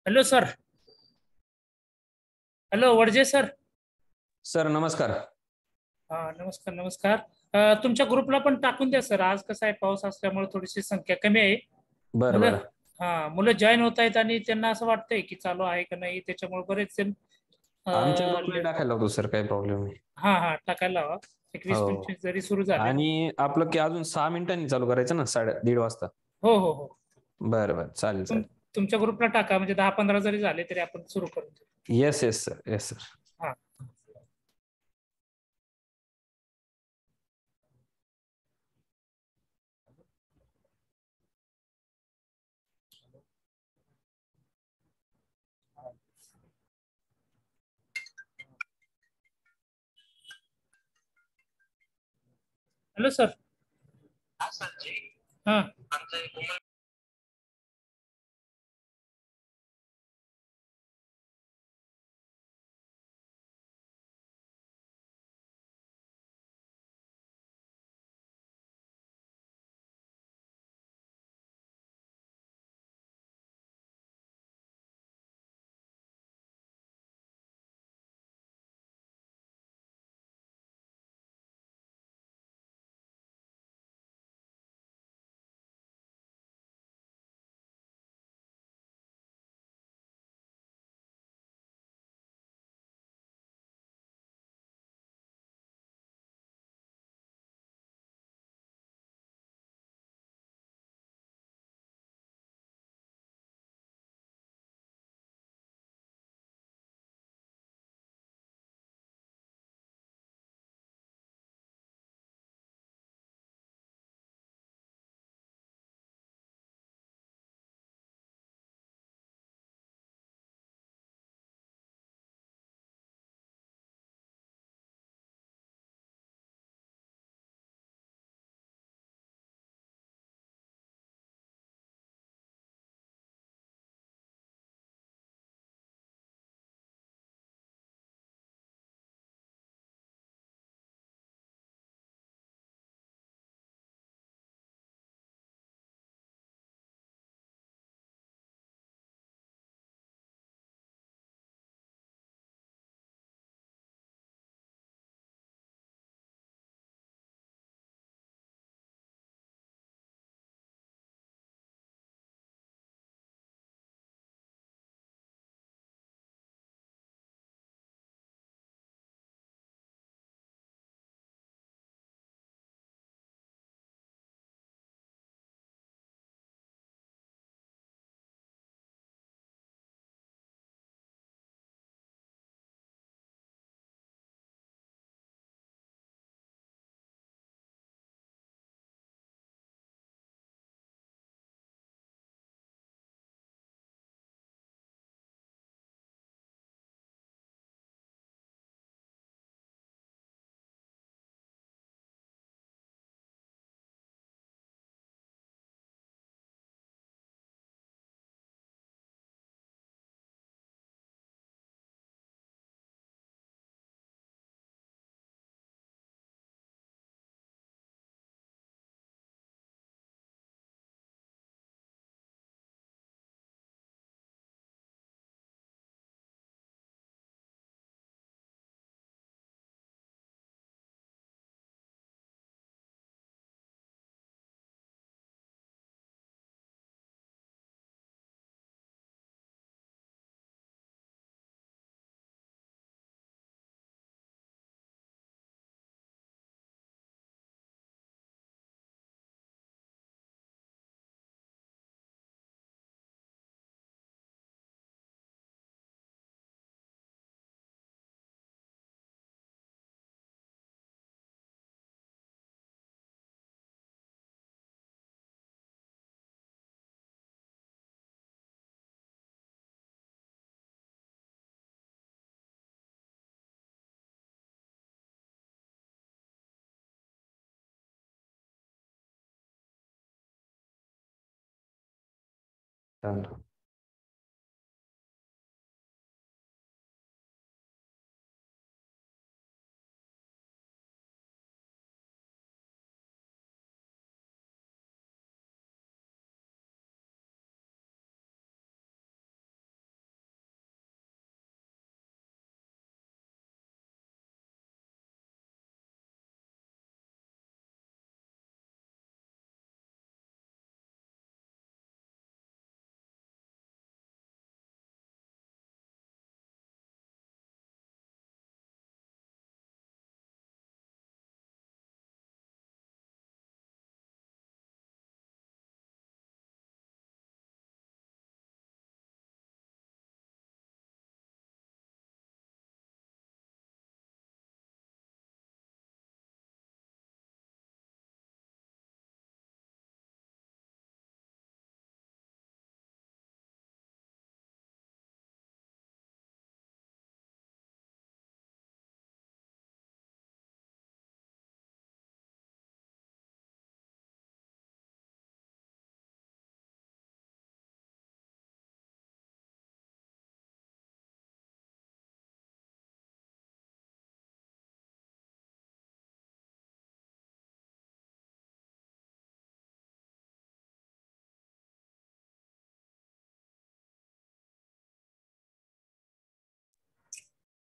Hello sir. Hello Wadje sir. Sir नमस्कार. हा नमस्कार नमस्कार. तुमच्या ग्रुपला पण टाकून द्या सर. आज कसं आहे, पाऊस असल्यामुळे थोडीशी संख्या कमी आहे. बरं मुलं. बरं. मुलं जॉईन होत आहेत आणि त्यांना असं वाटतंय की चालू आहे का नाही, त्याच्यामुळे बरेच जण आमच्या ग्रुपला टाकायला होतो सर, काही प्रॉब्लेम नाही. हा हा टाकायला हवा. एक वीस हो. पंचवीस जरी सुरू झाले. आणि आपलं की अजून 6 मिनिटांनी चालू करायचं ना, 1:30 वाजता. हो हो हो. बरं बरं, चालेल तुम चालेल. तुमच्या ग्रुपला टाका, म्हणजे 10-15 जरी झाले तरी आपण सुरू करू. Yes yes sir, yes sir. हा. Hello sir. हा. चालेल.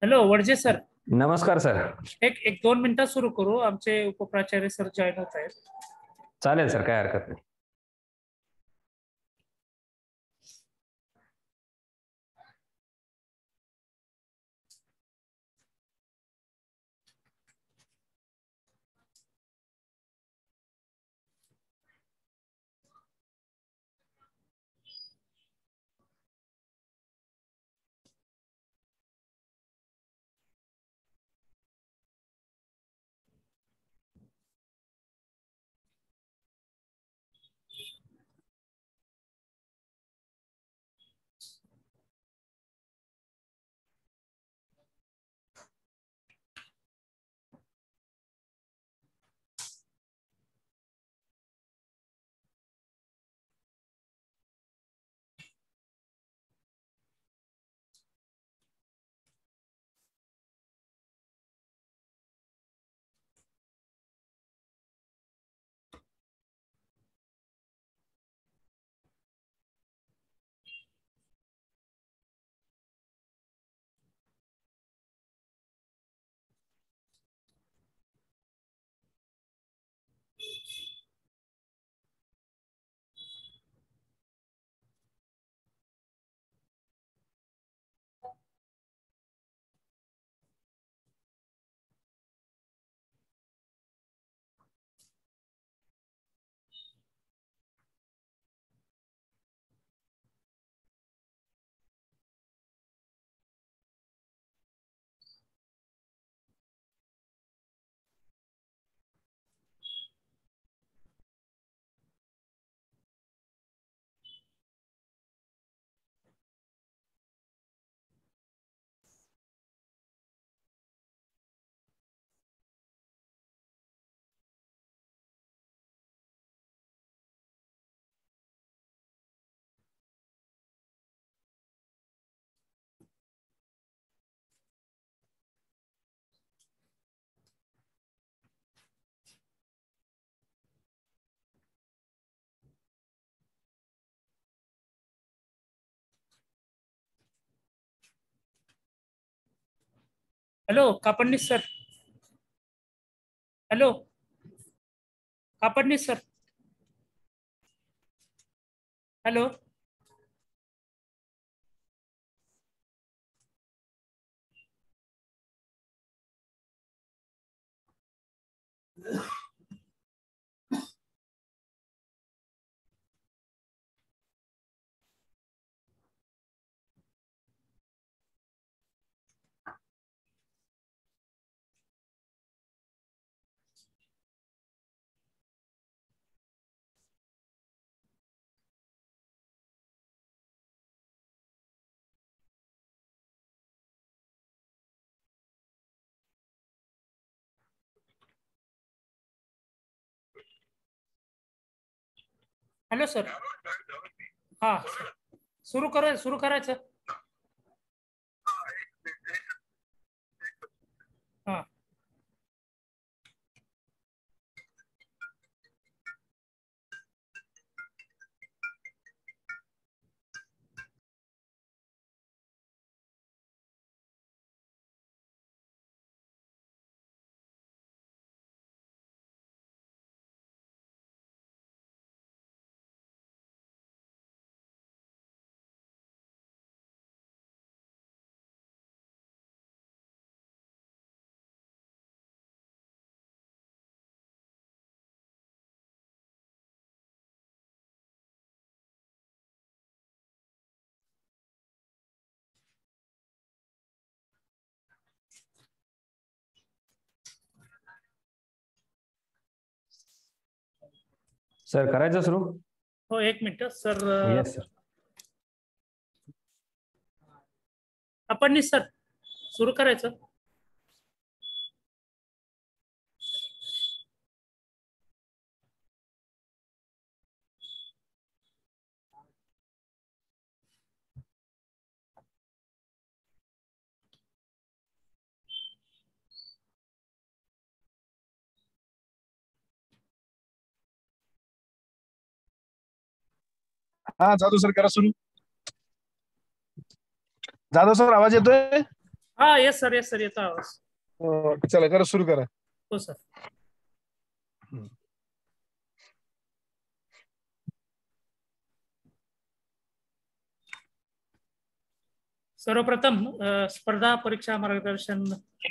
Hello Wadje sir. नमस्कार सर. एक एक 2 मिनिटात सुरू करू. आमचे उपप्राचार्य सर जॉईन होत आहेत. चालेल सर, काय हरकत नाही. Hello Kapadnis sir. Hello Kapadnis sir. Hello. Hello sir. हा सुरू करायचं. हा. सर करायचं सुरू. हो 1 minute sir. Yes sir. Kapadnis sir सुरू करायचं. हा जाधव सर करा सुरू. जाधव सर आवाज येतोय. हा येस सर येतो आवाज. चला करा, सुरू करा. हो सर. सर्वप्रथम स्पर्धा परीक्षा मार्गदर्शन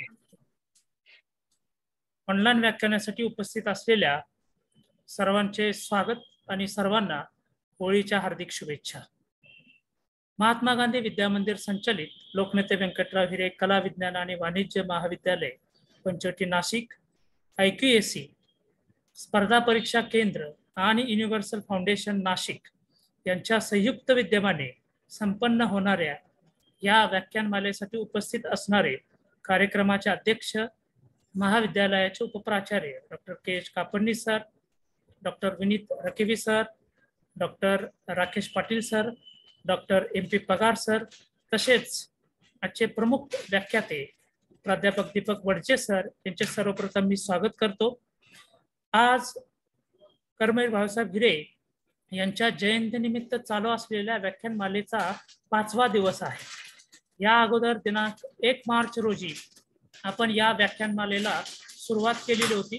ऑनलाईन व्याख्यानासाठी उपस्थित असलेल्या सर्वांचे स्वागत आणि सर्वांना होळीच्या हार्दिक शुभेच्छा. महात्मा गांधी विद्यामंदिर संचलित लोकनेते व्यंकटराव हिरे कला विज्ञान आणि वाणिज्य महाविद्यालय पंचवटी नाशिक, IQAC, स्पर्धा परीक्षा केंद्र आणि युनिव्हर्सल फाउंडेशन नाशिक यांच्या संयुक्त विद्यमाने संपन्न होणाऱ्या या व्याख्यानमालेसाठी उपस्थित असणारे कार्यक्रमाचे अध्यक्ष महाविद्यालयाचे उपप्राचार्य doctor KH Kapadni sir, doctor Vineet Rakevi sir, doctor Rakesh Patil sir, doctor MP Pagar sir, तसेच आजचे प्रमुख व्याख्याते प्राध्यापक दीपक वडचे सर यांचे सर्वप्रथम मी स्वागत करतो. आज कर्मवीर भाऊसाहेब हिरे यांच्या जयंतीनिमित्त चालू असलेल्या व्याख्यानमालेचा 5वा दिवस आहे. या अगोदर दिनांक 1 मार्च रोजी आपण या व्याख्यानमालेला सुरुवात केलेली होती.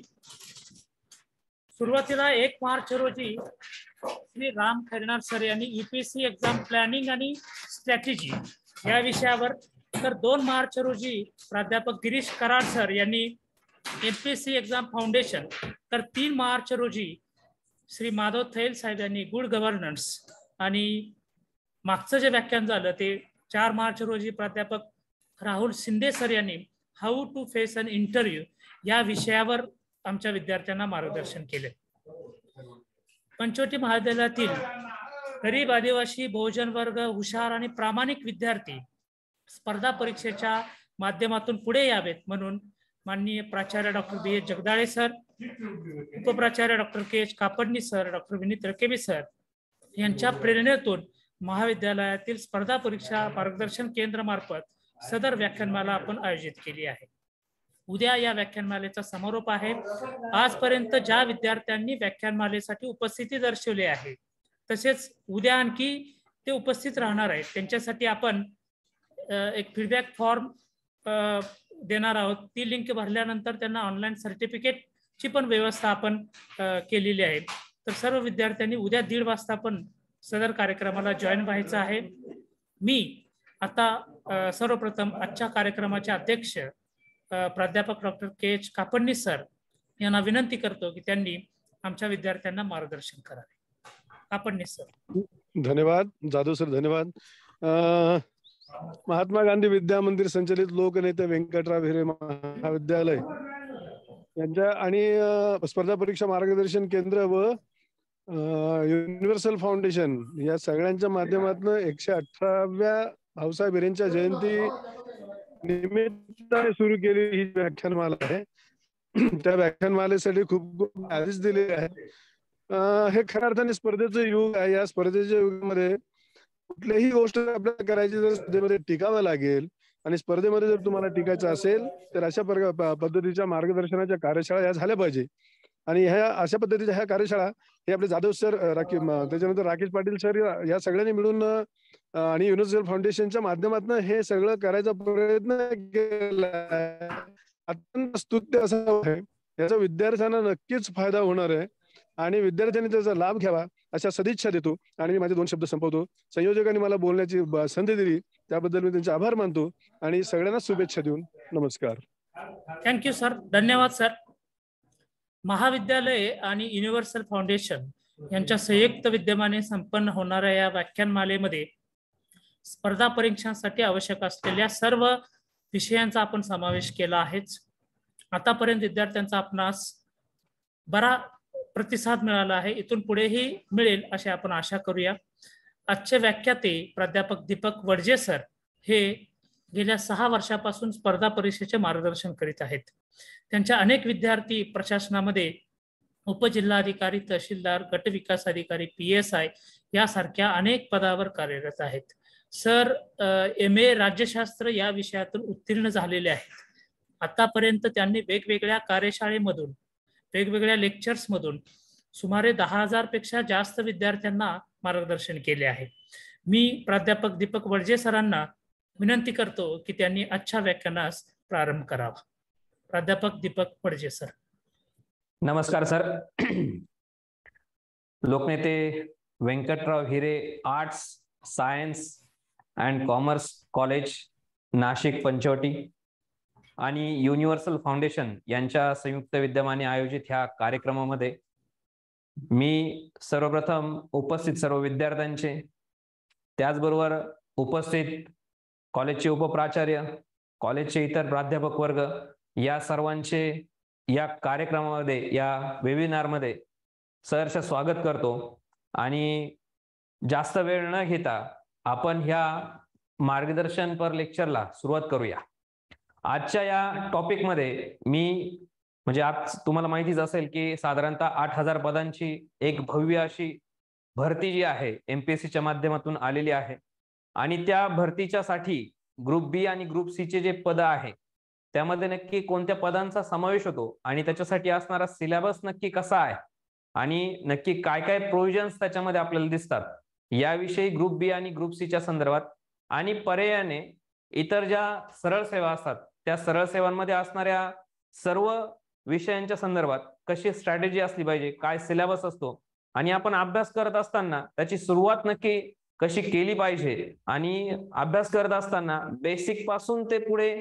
सुरुवातीला 1 मार्च रोजी श्री राम खैरनार सर यांनी UPSC एक्झाम प्लॅनिंग आणि स्ट्रॅटेजी या विषयावर, तर 2 मार्च रोजी प्राध्यापक गिरीश कराड सर यांनी MPSC एक्झाम फाउंडेशन, तर 3 मार्च रोजी श्री माधव थैल साहेब यांनी गुड गव्हर्नन्स, आणि मागचं जे व्याख्यान झालं ते 4 मार्च रोजी प्राध्यापक राहुल शिंदे सर यांनी how to face an interview या विषयावर आमच्या विद्यार्थ्यांना मार्गदर्शन केले. पंचवटी महाविद्यालयातील गरीब, आदिवासी, बहुजन वर्ग, हुशार आणि प्रामाणिक विद्यार्थी स्पर्धा परीक्षेच्या माध्यमातून पुढे यावेत म्हणून माननीय प्राचार्य डॉक्टर BH जगदाळे सर, उपप्राचार्य doctor KH Kapadni sir, doctor Vineet Rakevi sir यांच्या प्रेरणेतून महाविद्यालयातील स्पर्धा परीक्षा मार्गदर्शन केंद्र मार्फत सदर व्याख्यानमाला आपण आयोजित केली आहे. उद्या या व्याख्यानमालेचा समारोप आहे. आजपर्यंत ज्या विद्यार्थ्यांनी व्याख्यानमालेसाठी उपस्थिती दर्शवली आहे, तसेच उद्या आणखी ते उपस्थित राहणार आहेत, त्यांच्यासाठी आपण एक फीडबॅक फॉर्म देणार आहोत. ती लिंक भरल्यानंतर त्यांना ऑनलाईन सर्टिफिकेटची पण व्यवस्था आपण केलेली आहे. तर सर्व विद्यार्थ्यांनी उद्या 1:30 वाजता पण सदर कार्यक्रमाला जॉईन व्हायचं आहे. मी आता सर्वप्रथम आजच्या कार्यक्रमाचे अध्यक्ष प्राध्यापक डॉक्टर KH कापडणी सर यांना विनंती करतो की त्यांनी आमच्या विद्यार्थ्यांना मार्गदर्शन करावे. कापडणी सर. धन्यवाद जाधव सर, धन्यवाद. महात्मा गांधी विद्यामंदिर संचलित लोकनेते व्यंकटराव हिरे महाविद्यालय यांच्या आणि स्पर्धा परीक्षा मार्गदर्शन केंद्र व युनिव्हर्सल फाउंडेशन या सगळ्यांच्या माध्यमातून 118व्या भाऊसाहेब हिरेंच्या जयंती निमित्ताने सुरू केलेली ही व्याख्यानमाला आहे. त्या व्याख्यानमालेसाठी खूप खूप आदेश दिलेले आहेत. हे खऱ्या अर्थाने स्पर्धेचं युग आहे. या स्पर्धेच्या युगामध्ये कुठलीही गोष्ट आपल्याला करायची जर स्पर्धेमध्ये टिकावं लागेल, आणि स्पर्धेमध्ये जर तुम्हाला टिकायचं असेल तर अशा पद्धतीच्या मार्गदर्शनाच्या कार्यशाळा या झाल्या पाहिजे. आणि ह्या अशा पद्धतीच्या ह्या कार्यशाळा हे आपले जाधव सर, त्याच्यानंतर राकेश पाटील सर या सगळ्यांनी मिळून आणि युनिव्हर्सल फाउंडेशनच्या माध्यमातून हे सगळं करायचा प्रयत्न केला. अत्यंत स्तुत्य असं आहे. याचा विद्यार्थ्यांना नक्कीच फायदा होणार आहे आणि विद्यार्थ्यांनी त्याचा लाभ घ्यावा अशा सदिच्छा देतो. आणि मी माझे 2 शब्द संपवतो. संयोजकांनी मला बोलण्याची संधी दिली त्याबद्दल मी त्यांचे आभार मानतो आणि सगळ्यांना शुभेच्छा देऊन नमस्कार. थँक्यू सर, धन्यवाद सर. महाविद्यालय आणि युनिव्हर्सल फाउंडेशन यांच्या संयुक्त विद्यमाने संपन्न होणाऱ्या या व्याख्यानमालेमध्ये स्पर्धा परीक्षांसाठी आवश्यक असलेल्या सर्व विषयांचा आपण समावेश केला आहेच. आतापर्यंत विद्यार्थ्यांचा आपणास बरा प्रतिसाद मिळाला आहे. इथून पुढेही मिळेल अशी आपण आशा करूया. आजचे व्याख्याते प्राध्यापक दीपक वडजे सर हे गेल्या 6 वर्षापासून स्पर्धा परीक्षेचे मार्गदर्शन करीत आहेत. त्यांच्या अनेक विद्यार्थी प्रशासनामध्ये उपजिल्हाधिकारी, तहसीलदार, गट विकास अधिकारी, PSI यासारख्या अनेक पदावर कार्यरत आहेत. सर MA राज्यशास्त्र या विषयातून उत्तीर्ण झालेले आहेत. आतापर्यंत त्यांनी वेगवेगळ्या कार्यशाळेमधून, वेगवेगळ्या लेक्चर्स मधून सुमारे 10,000 पेक्षा जास्त विद्यार्थ्यांना मार्गदर्शन केले आहे. मी प्राध्यापक दीपक वडजे सरांना विनंती करतो की त्यांनी आजच्या व्याख्यानास प्रारंभ करावा. प्राध्यापक दीपक पडजे सर. नमस्कार सर. लोकनेते Vyankatrao Hire arts science and commerce college Nashik Panchavati आणि युनिव्हर्सल फाउंडेशन यांच्या संयुक्त विद्यमाने आयोजित ह्या कार्यक्रमामध्ये मी सर्वप्रथम उपस्थित सर्व विद्यार्थ्यांचे, त्याचबरोबर उपस्थित कॉलेजचे उपप्राचार्य, कॉलेजचे इतर प्राध्यापक वर्ग या सर्वांचे या कार्यक्रमामध्ये, या वेबिनारमध्ये सहर्ष स्वागत करतो. आणि जास्त वेळ न घेता आपण ह्या मार्गदर्शनपर लेक्चरला सुरुवात करूया. आजच्या या टॉपिकमध्ये मी म्हणजे आज तुम्हाला माहितीच असेल की साधारणतः 8,000 पदांची एक भव्य अशी भरती जी आहे एमपीएससीच्या माध्यमातून आलेली आहे. आणि त्या भरतीच्यासाठी ग्रुप बी आणि ग्रुप सी चे जे पद आहे त्यामध्ये नक्की कोणत्या पदांचा समावेश होतो आणि त्याच्यासाठी असणारा सिलेबस नक्की कसा आहे आणि नक्की काय काय प्रोव्हिजन्स त्याच्यामध्ये आपल्याला दिसतात याविषयी ग्रुप बी आणि ग्रुप सी च्या संदर्भात आणि पर्यायाने इतर ज्या सरळ सेवा असतात त्या सरळ सेवांमध्ये असणाऱ्या सर्व विषयांच्या संदर्भात कशी स्ट्रॅटेजी असली पाहिजे, काय सिलेबस असतो आणि आपण अभ्यास करत असताना त्याची सुरुवात नक्की कशी केली पाहिजे आणि अभ्यास करत असताना बेसिक पासून ते पुढे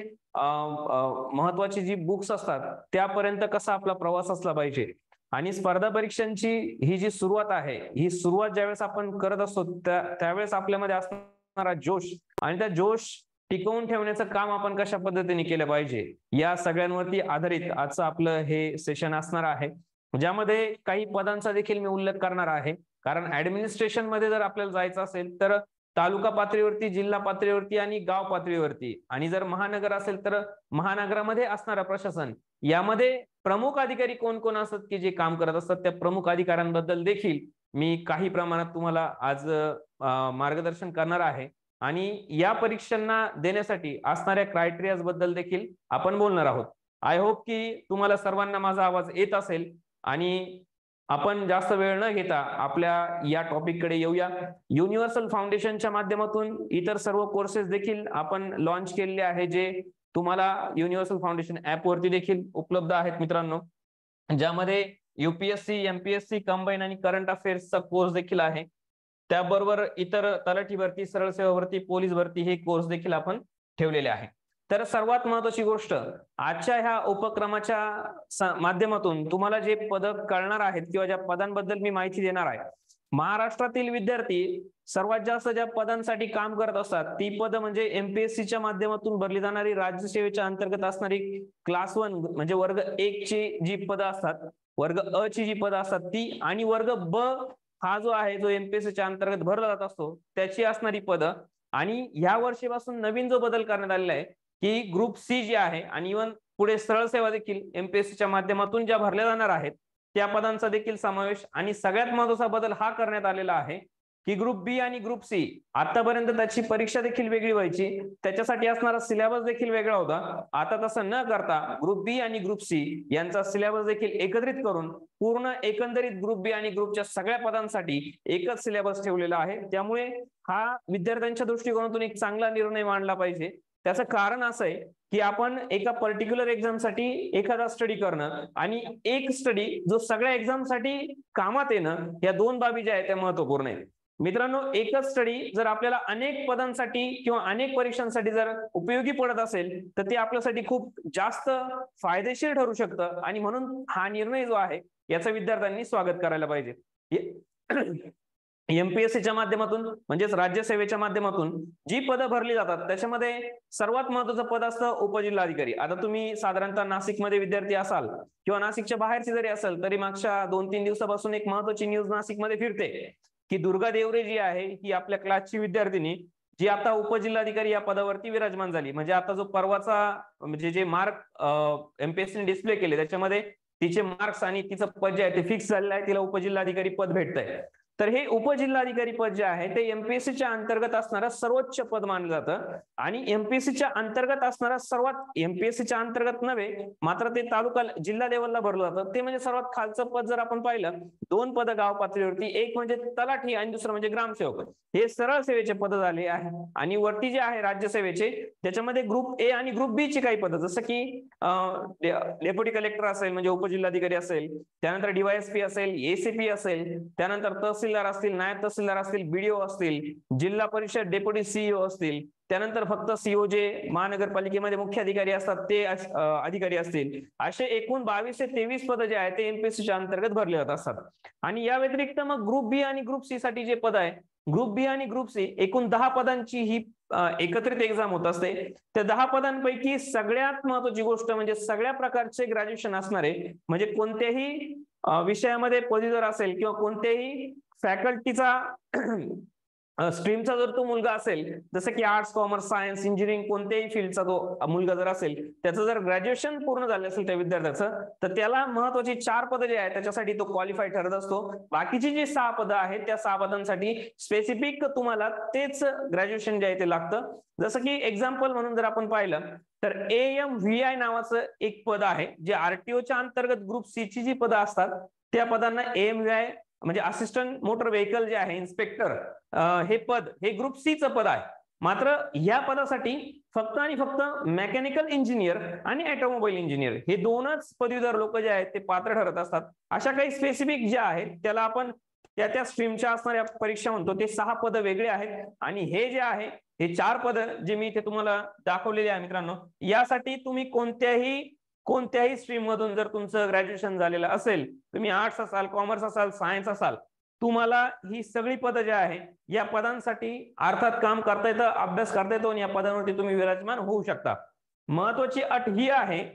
महत्वाची जी बुक्स असतात त्यापर्यंत कसा आपला प्रवास असला पाहिजे. आणि स्पर्धा परीक्षांची ही जी सुरुवात आहे, ही सुरुवात ज्यावेळेस आपण करत असतो त्यावेळेस आपल्यामध्ये असणारा जोश आणि त्या जोश टिकवून ठेवण्याचं काम आपण कशा पद्धतीने केलं पाहिजे या सगळ्यांवरती आधारित आजचं आपलं हे सेशन असणार आहे, ज्यामध्ये काही पदांचा देखील मी उल्लेख करणार आहे. कारण ऍडमिनिस्ट्रेशन मध्ये जर आपल्याला जायचं असेल तर तालुका पातळीवरती, जिल्हा पातळीवरती आणि गाव पातळीवरती, आणि जर महानगर असेल तर महानगरामध्ये असणारं प्रशासन, यामध्ये प्रमुख अधिकारी कोण कोण असतात की जे काम करत असतात, त्या प्रमुख अधिकाऱ्यांबद्दल देखील मी काही प्रमाणात तुम्हाला आज मार्गदर्शन करणार आहे. आणि या परीक्षांना देण्यासाठी असणाऱ्या क्रायटेरियाज बद्दल देखील आपण बोलणार आहोत. आय होप की तुम्हाला सर्वांना माझा आवाज येत असेल आणि आपण जास्त वेळ न घेता आपल्या या टॉपिक कडे येऊया. युनिव्हर्सल फाउंडेशनच्या माध्यमातून इतर सर्व कोर्सेस देखील आपण लॉन्च केलेले आहे, जे तुम्हाला युनिव्हर्सल फाउंडेशन ऍप वरती देखील उपलब्ध आहेत मित्रांनो, ज्यामध्ये युपीएससी, एमपीएससी कंबाईन आणि करंट अफेअर्सचा कोर्स देखील आहे. त्याबरोबर इतर तलाठी भरती, सरळ सेवा भरती, पोलीस भरती हे कोर्स देखील आपण ठेवलेले आहे. तर सर्वात महत्वाची गोष्ट, आजच्या ह्या उपक्रमाच्या माध्यमातून तुम्हाला जे पद कळणार आहेत किंवा ज्या पदांबद्दल मी माहिती देणार आहे, महाराष्ट्रातील विद्यार्थी सर्वात जास्त ज्या पदांसाठी काम करत असतात ती पद म्हणजे एमपीएससीच्या माध्यमातून भरली जाणारी राज्यसेवेच्या अंतर्गत असणारी क्लास 1 म्हणजे वर्ग 1 ची जी पदं असतात, वर्ग अ ची जी पदं असतात ती, आणि वर्ग ब हा जो आहे जो एमपीएससीच्या अंतर्गत भरला जात असतो त्याची असणारी पदं. आणि या वर्षीपासून नवीन जो बदल करण्यात आलेला आहे की ग्रुप सी जी आहे आणि इव्हन पुढे सरळ सेवा देखील एमपीएससीच्या माध्यमातून ज्या भरल्या जाणार आहेत त्या पदांचा देखील समावेश. आणि सगळ्यात महत्त्वाचा बदल हा करण्यात आलेला आहे की ग्रुप बी आणि ग्रुप सी आतापर्यंत त्याची परीक्षा देखील वेगळी व्हायची, त्याच्यासाठी असणारा सिलेबस देखील वेगळा होता. आता तसं न करता ग्रुप बी आणि ग्रुप सी यांचा सिलेबस देखील एकत्रित करून पूर्ण एकंदरीत ग्रुप बी आणि ग्रुपच्या सगळ्या पदांसाठी एकच सिलेबस ठेवलेला आहे. त्यामुळे हा विद्यार्थ्यांच्या दृष्टिकोनातून एक चांगला निर्णय मांडला पाहिजे. त्याचं कारण असं आहे की आपण एका पर्टिक्युलर एक्झामसाठी एखादा स्टडी करणं आणि एक स्टडी जो सगळ्या एक्झामसाठी कामात येणं, या दोन बाबी ज्या आहेत त्या महत्वपूर्ण आहेत. मित्रांनो, एकच स्टडी जर आपल्याला अनेक पदांसाठी किंवा अनेक परीक्षांसाठी जर उपयोगी पडत असेल तर ते आपल्यासाठी खूप जास्त फायदेशीर ठरू शकतं. आणि म्हणून हा निर्णय जो आहे याचं विद्यार्थ्यांनी स्वागत करायला पाहिजे. एमपीएससीच्या माध्यमातून म्हणजेच राज्यसेवेच्या माध्यमातून जी पदं भरली जातात त्याच्यामध्ये सर्वात महत्वाचं पद असतं उपजिल्हाधिकारी. आता तुम्ही साधारणतः नाशिकमध्ये विद्यार्थी असाल किंवा नाशिकच्या बाहेरची जरी असेल तरी मागच्या 2-3 दिवसापासून एक महत्वाची न्यूज नाशिकमध्ये फिरते की दुर्गा देवरे जी आहे ही आपल्या क्लासची विद्यार्थिनी जी आता उपजिल्हाधिकारी या पदावरती विराजमान झाली. म्हणजे आता जो परवाचा म्हणजे जे मार्क एमपीएससीने डिस्प्ले केले त्याच्यामध्ये तिचे मार्क्स आणि तिचं पद जे आहे ते फिक्स झालेलं आहे, तिला उपजिल्हाधिकारी पद भेटतंय. तर हे उपजिल्हाधिकारी पद जे आहे ते एमपीएससीच्या अंतर्गत असणारं सर्वोच्च पद मानलं जातं आणि एमपीएससीच्या अंतर्गत असणारा सर्वात एमपीएससीच्या अंतर्गत नव्हे मात्र ते तालुका जिल्हा लेवलला भरलं जातं ते म्हणजे सर्वात खालचं पद जर आपण पाहिलं 2 पद गाव पातळीवरती, एक म्हणजे तलाठी आणि दुसरं म्हणजे ग्रामसेवक, हे सरळ सेवेचे पद झाले आहे. आणि वरती जे आहे राज्यसेवेचे त्याच्यामध्ये ग्रुप ए आणि ग्रुप बी ची काही पद जसं की डेप्युटी कलेक्टर असेल म्हणजे उपजिल्हाधिकारी असेल, त्यानंतर डीवायएसपी असेल, एसीपी असेल, त्यानंतर तहसीलदार असतील, नायब तहसीलदार असतील, बीडीओ असतील, जिल्हा परिषद डेप्युटी सीईओ असतील, त्यानंतर फक्त सीओ जे महानगरपालिकेमध्ये मुख्य अधिकारी असतात ते अधिकारी असतील, असे एकूण 22 ते 23 पद जे आहेत ते एमपीएससीच्या अंतर्गत भरले जात असतात. आणि या व्यतिरिक्त मग ग्रुप बी आणि ग्रुप सी साठी जे पद आहे, ग्रुप बी आणि ग्रुप सी एकूण 10 पदांची ही एकत्रित एक्झाम होत असते. त्या 10 पदांपैकी सगळ्यात महत्वाची गोष्ट म्हणजे सगळ्या प्रकारचे ग्रॅज्युएशन असणारे म्हणजे कोणत्याही विषयामध्ये पदवीधर असेल किंवा कोणत्याही फॅकल्टीचा स्ट्रीमचा जर तो मुलगा असेल, जसं की आर्ट्स, कॉमर्स, सायन्स, इंजिनिअरिंग कोणत्याही फील्डचा तो मुलगा जर असेल, त्याचं जर ग्रॅज्युएशन पूर्ण झालं असेल त्या विद्यार्थ्याचं, तर त्याला महत्वाची 4 पदं जे आहेत त्याच्यासाठी तो क्वालिफाय ठरत असतो. बाकीची जी 6 पदं आहेत त्या 6 पदांसाठी स्पेसिफिक तुम्हाला तेच ग्रॅज्युएशन जे आहे ते लागतं. जसं की एक्झाम्पल म्हणून जर आपण पाहिलं तर AMVI नावाचं एक पद आहे जे आरटीओच्या अंतर्गत ग्रुप सी ची जी पदं असतात त्या पदांना AMVI म्हणजे असिस्टंट मोटर व्हेकल जे आहे इन्स्पेक्टर हे पद हे ग्रुप सी चं पद आहे. मात्र या पदासाठी फक्त आणि फक्त मेकॅनिकल इंजिनियर आणि ऑटोमोबाईल इंजिनियर हे 2च पदवीधर लोक जे आहेत ते पात्र ठरत असतात. अशा काही स्पेसिफिक ज्या आहेत त्याला आपण त्या स्ट्रीमच्या असणाऱ्या परीक्षा म्हणतो. ते 6 पद वेगळे आहेत आणि हे जे आहे हे 4 पद जे मी इथे तुम्हाला दाखवलेले आहे मित्रांनो, यासाठी तुम्ही कोणत्याही स्ट्रीम मधून जर तुमचं ग्रॅज्युएशन झालेलं असेल, तुम्ही आर्ट्स असाल, कॉमर्स असाल, सायन्स असाल, तुम्हाला ही सगळी पदं जे आहे या पदांसाठी अर्थात काम करता येतं, अभ्यास करता येतो आणि या पदांवरती तुम्ही विराजमान होऊ शकता. महत्वाची अट ही आहे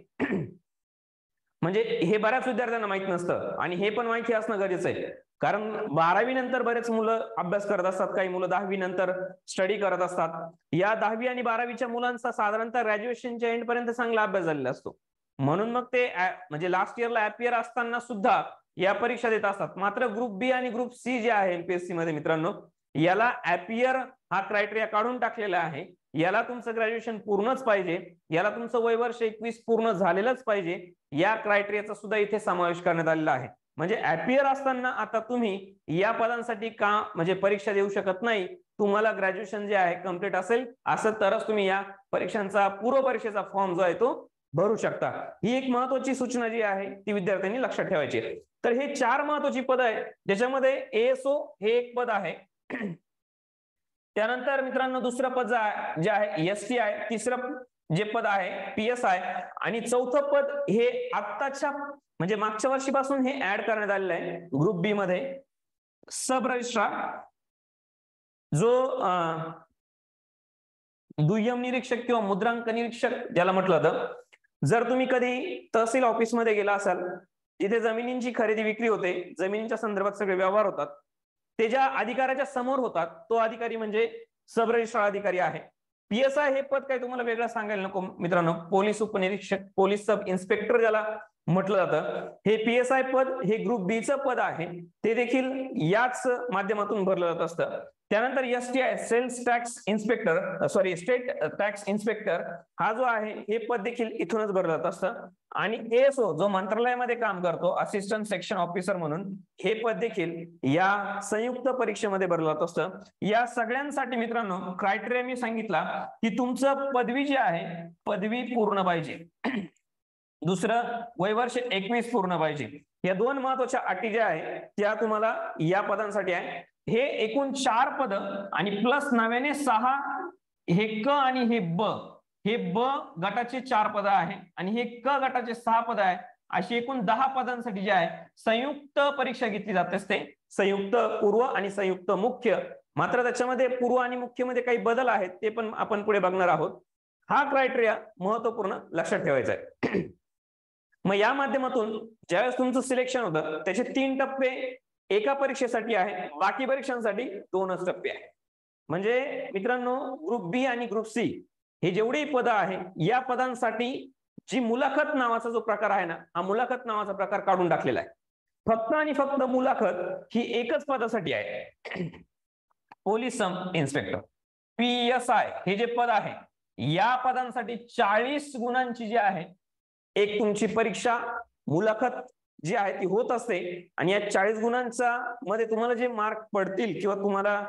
म्हणजे हे बऱ्याच विद्यार्थ्यांना माहित नसतं आणि हे पण माहिती असणं गरजेचं आहे. कारण 12वी नंतर बरेच मुलं अभ्यास करत असतात, काही मुलं 10वी नंतर स्टडी करत असतात. या 10वी आणि 12वीच्या मुलांचा साधारणतः ग्रॅज्युएशनच्या एंड पर्यंत चांगला अभ्यास झालेला असतो. म्हणून मग ते म्हणजे लास्ट इयरला ऍपियर असताना सुद्धा या परीक्षा देत असतात. मात्र ग्रुप बी आणि ग्रुप सी जे आहे एमपीएससी मध्ये मित्रांनो, याला ऍपियर हा क्रायटेरिया काढून टाकलेला आहे. याला तुमचं ग्रॅज्युएशन पूर्णच पाहिजे, याला तुमचं वय वर्ष 21 पूर्ण झालेलंच पाहिजे, या क्रायटेरियाचा सुद्धा इथे समावेश करण्यात आलेला आहे. म्हणजे ऍपियर असताना आता तुम्ही या पदांसाठी का म्हणजे परीक्षा देऊ शकत नाही, तुम्हाला ग्रॅज्युएशन जे आहे कम्प्लीट असेल असं तरच तुम्ही या परीक्षांचा पूर्व परीक्षेचा फॉर्म जो आहे तो भरू शकता. ही एक महत्वाची सूचना जी आहे ती विद्यार्थ्यांनी लक्षात ठेवायची. तर हे 4 महत्वाची पद आहे ज्याच्यामध्ये एएसओ हे एक पद आहे. त्यानंतर मित्रांनो दुसरं पद जे आहे एसटी आहे, तिसरं जे पद आहे PSI आणि चौथं पद हे आत्ताच्या म्हणजे मागच्या वर्षीपासून हे ऍड करण्यात आलेलं आहे ग्रुप बी मध्ये सब रजिस्ट्रार, जो दुय्यम निरीक्षक किंवा मुद्रांक निरीक्षक ज्याला म्हटलं जातं. जर तुम्ही कधी तहसील ऑफिसमध्ये गेला असाल, जिथे जमिनींची खरेदी विक्री होते, जमिनीच्या संदर्भात सगळे व्यवहार होतात, ते ज्या अधिकाऱ्याच्या समोर होतात तो अधिकारी म्हणजे सब रजिस्ट्रार अधिकारी आहे. PSI हे पद काही तुम्हाला वेगळं सांगायला नको मित्रांनो, पोलीस उपनिरीक्षक, पोलीस सब इन्स्पेक्टर ज्याला म्हटलं जातं, हे PSI पद हे ग्रुप बी चं पद आहे, ते देखील याच माध्यमातून भरलं जात असतं. त्यानंतर STI sales tax inspector state tax inspector हा जो आहे हे पद देखील इथूनच भरलं जात असतं. आणि ASO जो मंत्रालयामध्ये काम करतो असिस्टंट सेक्शन ऑफिसर म्हणून, हे पद देखील या संयुक्त परीक्षेमध्ये भरलं जात असतं. या सगळ्यांसाठी मित्रांनो क्रायटेरिया मी सांगितला की तुमचं पदवी जी आहे पदवी पूर्ण पाहिजे, दुसरं वयवर्ष 21 पूर्ण पाहिजे. या 2 महत्वाच्या अटी ज्या आहेत त्या तुम्हाला या पदांसाठी आहे. हे एकूण 4 पद आणि प्लस नव्याने 6 हे क आणि हे ब गटाचे 4 पद आहे आणि हे क गटाचे 6 पद आहे. अशी एकूण 10 पदांसाठी जे आहे संयुक्त परीक्षा घेतली जात असते, संयुक्त पूर्व आणि संयुक्त मुख्य. मात्र त्याच्यामध्ये पूर्व आणि मुख्य मध्ये काही बदल आहेत, ते पण आपण पुढे बघणार आहोत. हा क्रायटेरिया महत्वपूर्ण लक्षात ठेवायचा आहे. मग या माध्यमातून ज्यावेळेस तुमचं सिलेक्शन होतं त्याचे 3 टप्पे एका परीक्षेसाठी आहे, बाकी परीक्षांसाठी 2च टप्पे आहे. म्हणजे मित्रांनो ग्रुप बी आणि ग्रुप सी हे जेवढी पदं आहे या पदांसाठी जी मुलाखत नावाचा जो प्रकार आहे ना, हा मुलाखत नावाचा प्रकार काढून टाकलेला आहे. फक्त आणि फक्त मुलाखत ही एकच पदासाठी आहे, पोलीस सब इन्स्पेक्टर PSI हे जे पद आहे, या पदांसाठी 40 गुणांची जी आहे एक तुमची परीक्षा मुलाखत जी आहे ती होत असते. आणि या 40 गुणांचा मध्ये तुम्हाला जे मार्क पडतील किंवा तुम्हाला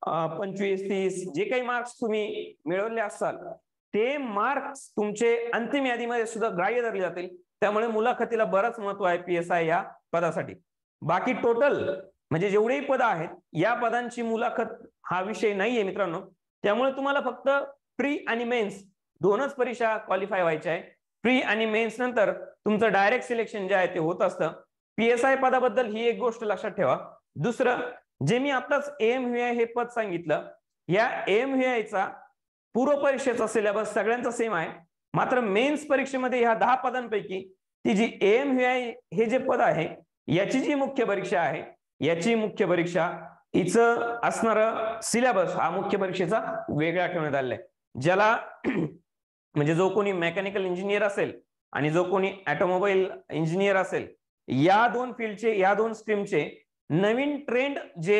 25-30 जे काही मार्क्स तुम्ही मिळवले असाल ते मार्क्स तुमचे अंतिम यादीमध्ये सुद्धा ग्राह्य धरले जातील. त्यामुळे मुलाखतीला बरंच महत्व आहे PSI या पदासाठी. बाकी टोटल म्हणजे जेवढेही पद आहेत या पदांची मुलाखत हा विषय नाहीये मित्रांनो. त्यामुळे तुम्हाला फक्त प्री आणि मेन्स दोनच परीक्षा क्वालिफाय व्हायच्या आहे. प्री आणि मेन्स नंतर तुमचं डायरेक्ट सिलेक्शन जे आहे ते होत असतं. PSI पदाबद्दल ही एक गोष्ट लक्षात ठेवा. दुसरं, जे मी आताच AMVI हे पद सांगितलं, या AMVI चा पूर्व परीक्षेचा सिलेबस सगळ्यांचा सेम आहे. मात्र मेन्स परीक्षेमध्ये ह्या 10 पदांपैकी ती जी AMVI हे जे पद आहे याची जी मुख्य परीक्षा आहे, याची मुख्य परीक्षा हिचं असणारं सिलेबस हा मुख्य परीक्षेचा वेगळा ठेवण्यात आलेला आहे. ज्याला म्हणजे जो कोणी मेकॅनिकल इंजिनियर असेल आणि जो कोणी ऑटोमोबाईल इंजिनियर असेल, या दोन फील्डचे, या दोन स्ट्रीमचे नवीन ट्रेंड जे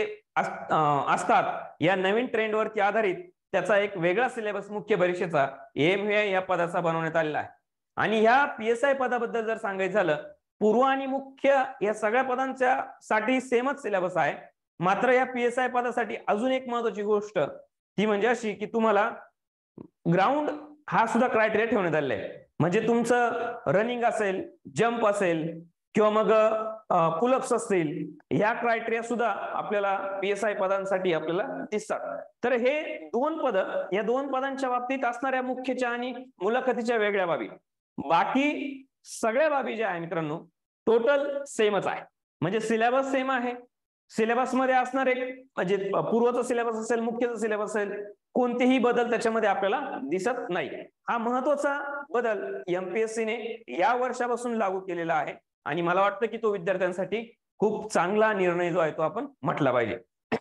असतात, या नवीन ट्रेंडवरती आधारित त्याचा एक वेगळा सिलेबस मुख्य परीक्षेचा AMVI या पदाचा बनवण्यात आलेला आहे. आणि ह्या PSI पदाबद्दल जर सांगायचं झालं, पूर्व आणि मुख्य या सगळ्या पदांच्या साठी सेमच सिलेबस आहे. मात्र या PSI पदासाठी अजून एक महत्वाची गोष्ट ती म्हणजे अशी की तुम्हाला ग्राउंड हा सुद्धा क्रायटेरिया ठेवण्यात आलेला आहे. म्हणजे तुमचं रनिंग असेल, जंप असेल किंवा मग पुलअप्स असतील, ह्या क्रायटेरिया सुद्धा आपल्याला PSI पदांसाठी आपल्याला दिसतात. तर हे दोन पद, या दोन पदांच्या बाबतीत असणाऱ्या मुख्यच्या आणि मुलाखतीच्या वेगळ्या बाबी. बाकी सगळ्या बाबी ज्या आहे मित्रांनो टोटल सेमच आहे. म्हणजे सिलेबस सेम आहे. सिलेबस मध्ये असणार एक म्हणजे पूर्वचा सिलेबस असेल, मुख्यचा सिलेबस असेल, कोणतेही बदल त्याच्यामध्ये आपल्याला दिसत नाही. हा महत्वाचा बदल MPSC ने या वर्षापासून लागू केलेला आहे आणि मला वाटतं की तो विद्यार्थ्यांसाठी खूप चांगला निर्णय जो आहे तो आपण म्हटला पाहिजे.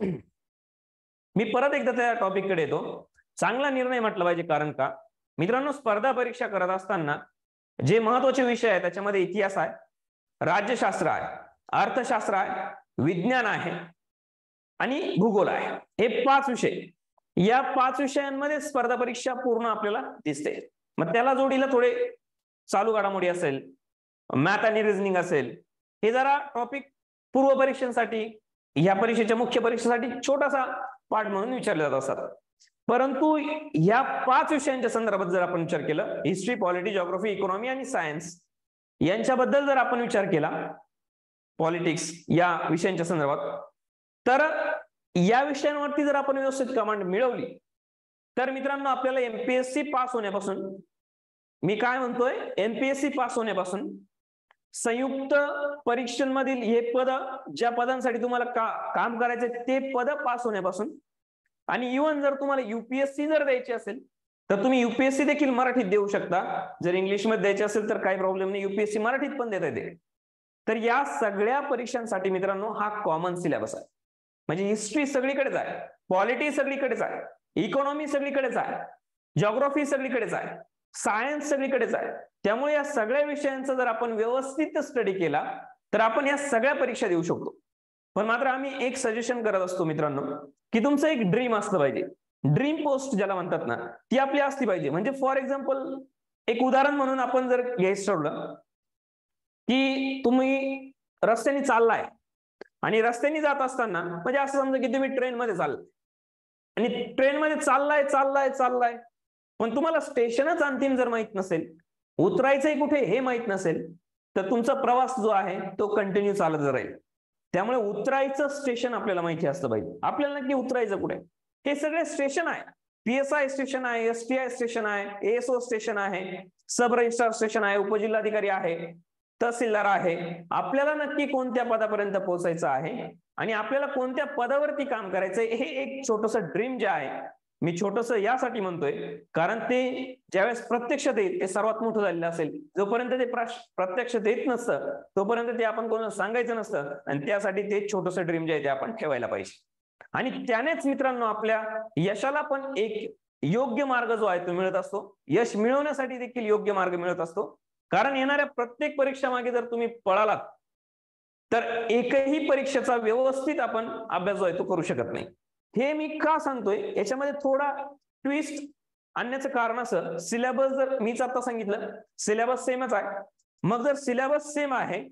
मी परत एकदा त्या टॉपिक कडे येतो. चांगला निर्णय म्हटला पाहिजे कारण का मित्रांनो, स्पर्धा परीक्षा करत असताना जे महत्वाचे विषय आहेत त्याच्यामध्ये इतिहास आहे, राज्यशास्त्र आहे, अर्थशास्त्र आहे, विज्ञान आहे आणि भूगोल आहे. हे 5 विषय, या 5 विषयांमध्ये स्पर्धा परीक्षा पूर्ण आपल्याला दिसते. मग त्याला जोडीला थोडे चालू घडामोडी असेल, मॅथ आणि रिझनिंग असेल, हे जरा टॉपिक पूर्व परीक्षेसाठी, या परीक्षेच्या मुख्य परीक्षेसाठी छोटासा पाठ म्हणून विचारले जात असतात. परंतु या 5 विषयांच्या संदर्भात जर आपण विचार केला, हिस्ट्री, पॉलिटी, जिओग्राफी, इकॉनॉमी आणि सायन्स यांच्याबद्दल जर आपण विचार केला, पॉलिटिक्स या विषयांच्या संदर्भात, तर या विषयांवरती जर आपण व्यवस्थित कमांड मिळवली तर मित्रांनो आपल्याला MPSC पास होण्यापासून, मी काय म्हणतोय, MPSC पास होण्यापासून संयुक्त परीक्षांमधील हे पद, ज्या पदांसाठी तुम्हाला काम करायचे ते पद पास होण्यापासून, आणि इव्हन जर तुम्हाला UPSC जर द्यायची असेल तर तुम्ही UPSC देखील मराठीत देऊ शकता. जर इंग्लिश मध्ये द्यायची असेल तर काही प्रॉब्लेम नाही, UPSC मराठीत पण देता येते. तर या सगळ्या परीक्षांसाठी मित्रांनो हा कॉमन सिलेबस आहे. म्हणजे हिस्ट्री सगळीकडेच आहे, पॉलिटी सगळीकडेच आहे, इकॉनॉमी सगळीकडेच आहे, जिओग्राफी सगळीकडेच आहे, सायन्स सगळीकडेच आहे. त्यामुळे या सगळ्या विषयांचा जर आपण व्यवस्थित स्टडी केला तर आपण या सगळ्या परीक्षा देऊ शकतो. पण मात्र आम्ही एक सजेशन करत असतो मित्रांनो की तुमचं एक ड्रीम असलं पाहिजे. ड्रीम पोस्ट ज्याला म्हणतात ना, ती आपली असली पाहिजे. म्हणजे फॉर एक्झाम्पल एक उदाहरण म्हणून आपण जर घ्यायचं ठरवलं की तुम्ही रस्त्याने चाललाय आणि रस्त्याने जात असताना, म्हणजे असं समजा की तुम्ही ट्रेन मध्ये चाललाय आणि ट्रेन मध्ये चाललाय पण तुम्हाला स्टेशनच अंतिम जर माहित नसेल, उतरायचंय कुठे हे माहित नसेल, तर तुमचा प्रवास जो आहे तो कंटिन्यू चालत राहील. त्यामुळे उतरायचं स्टेशन आपल्याला माहिती असलं पाहिजे. आपल्याला नक्की उतरायचं कुठे, हे सगळे स्टेशन आहे. PSI स्टेशन आहे, STI स्टेशन आहे, ASO स्टेशन आहे, सब रजिस्ट्रार स्टेशन आहे, उपजिल्हाधिकारी आहे, तहसीलदार आहे. आपल्याला नक्की कोणत्या पदापर्यंत पोहोचायचं आहे आणि आपल्याला कोणत्या पदावरती काम करायचंय, हे एक छोटस ड्रीम जे आहे, मी छोटस यासाठी म्हणतोय कारण ते ज्यावेळेस प्रत्यक्षात येईल ते सर्वात मोठं झालेलं असेल. जोपर्यंत ते प्रत्यक्षात येत नसतं तोपर्यंत ते आपण कोणाला सांगायचं नसतं आणि त्यासाठी ते छोटस ड्रीम जे आहे ते आपण ठेवायला पाहिजे. आणि त्यानेच मित्रांनो आपल्या यशाला पण एक योग्य मार्ग जो आहे तो मिळत असतो. यश मिळवण्यासाठी देखील योग्य मार्ग मिळत असतो. कारण येणाऱ्या प्रत्येक परीक्षा मागे जर तुम्ही पळालात तर एकही परीक्षेचा व्यवस्थित आपण अभ्यास जो आहे तो करू शकत नाही. हे मी का सांगतोय, याच्यामध्ये थोडा ट्विस्ट आणण्याचं कारण असं, सिलेबस जर मीच आता सांगितलं सिलेबस सेमच आहे, मग जर सिलेबस सेम आहे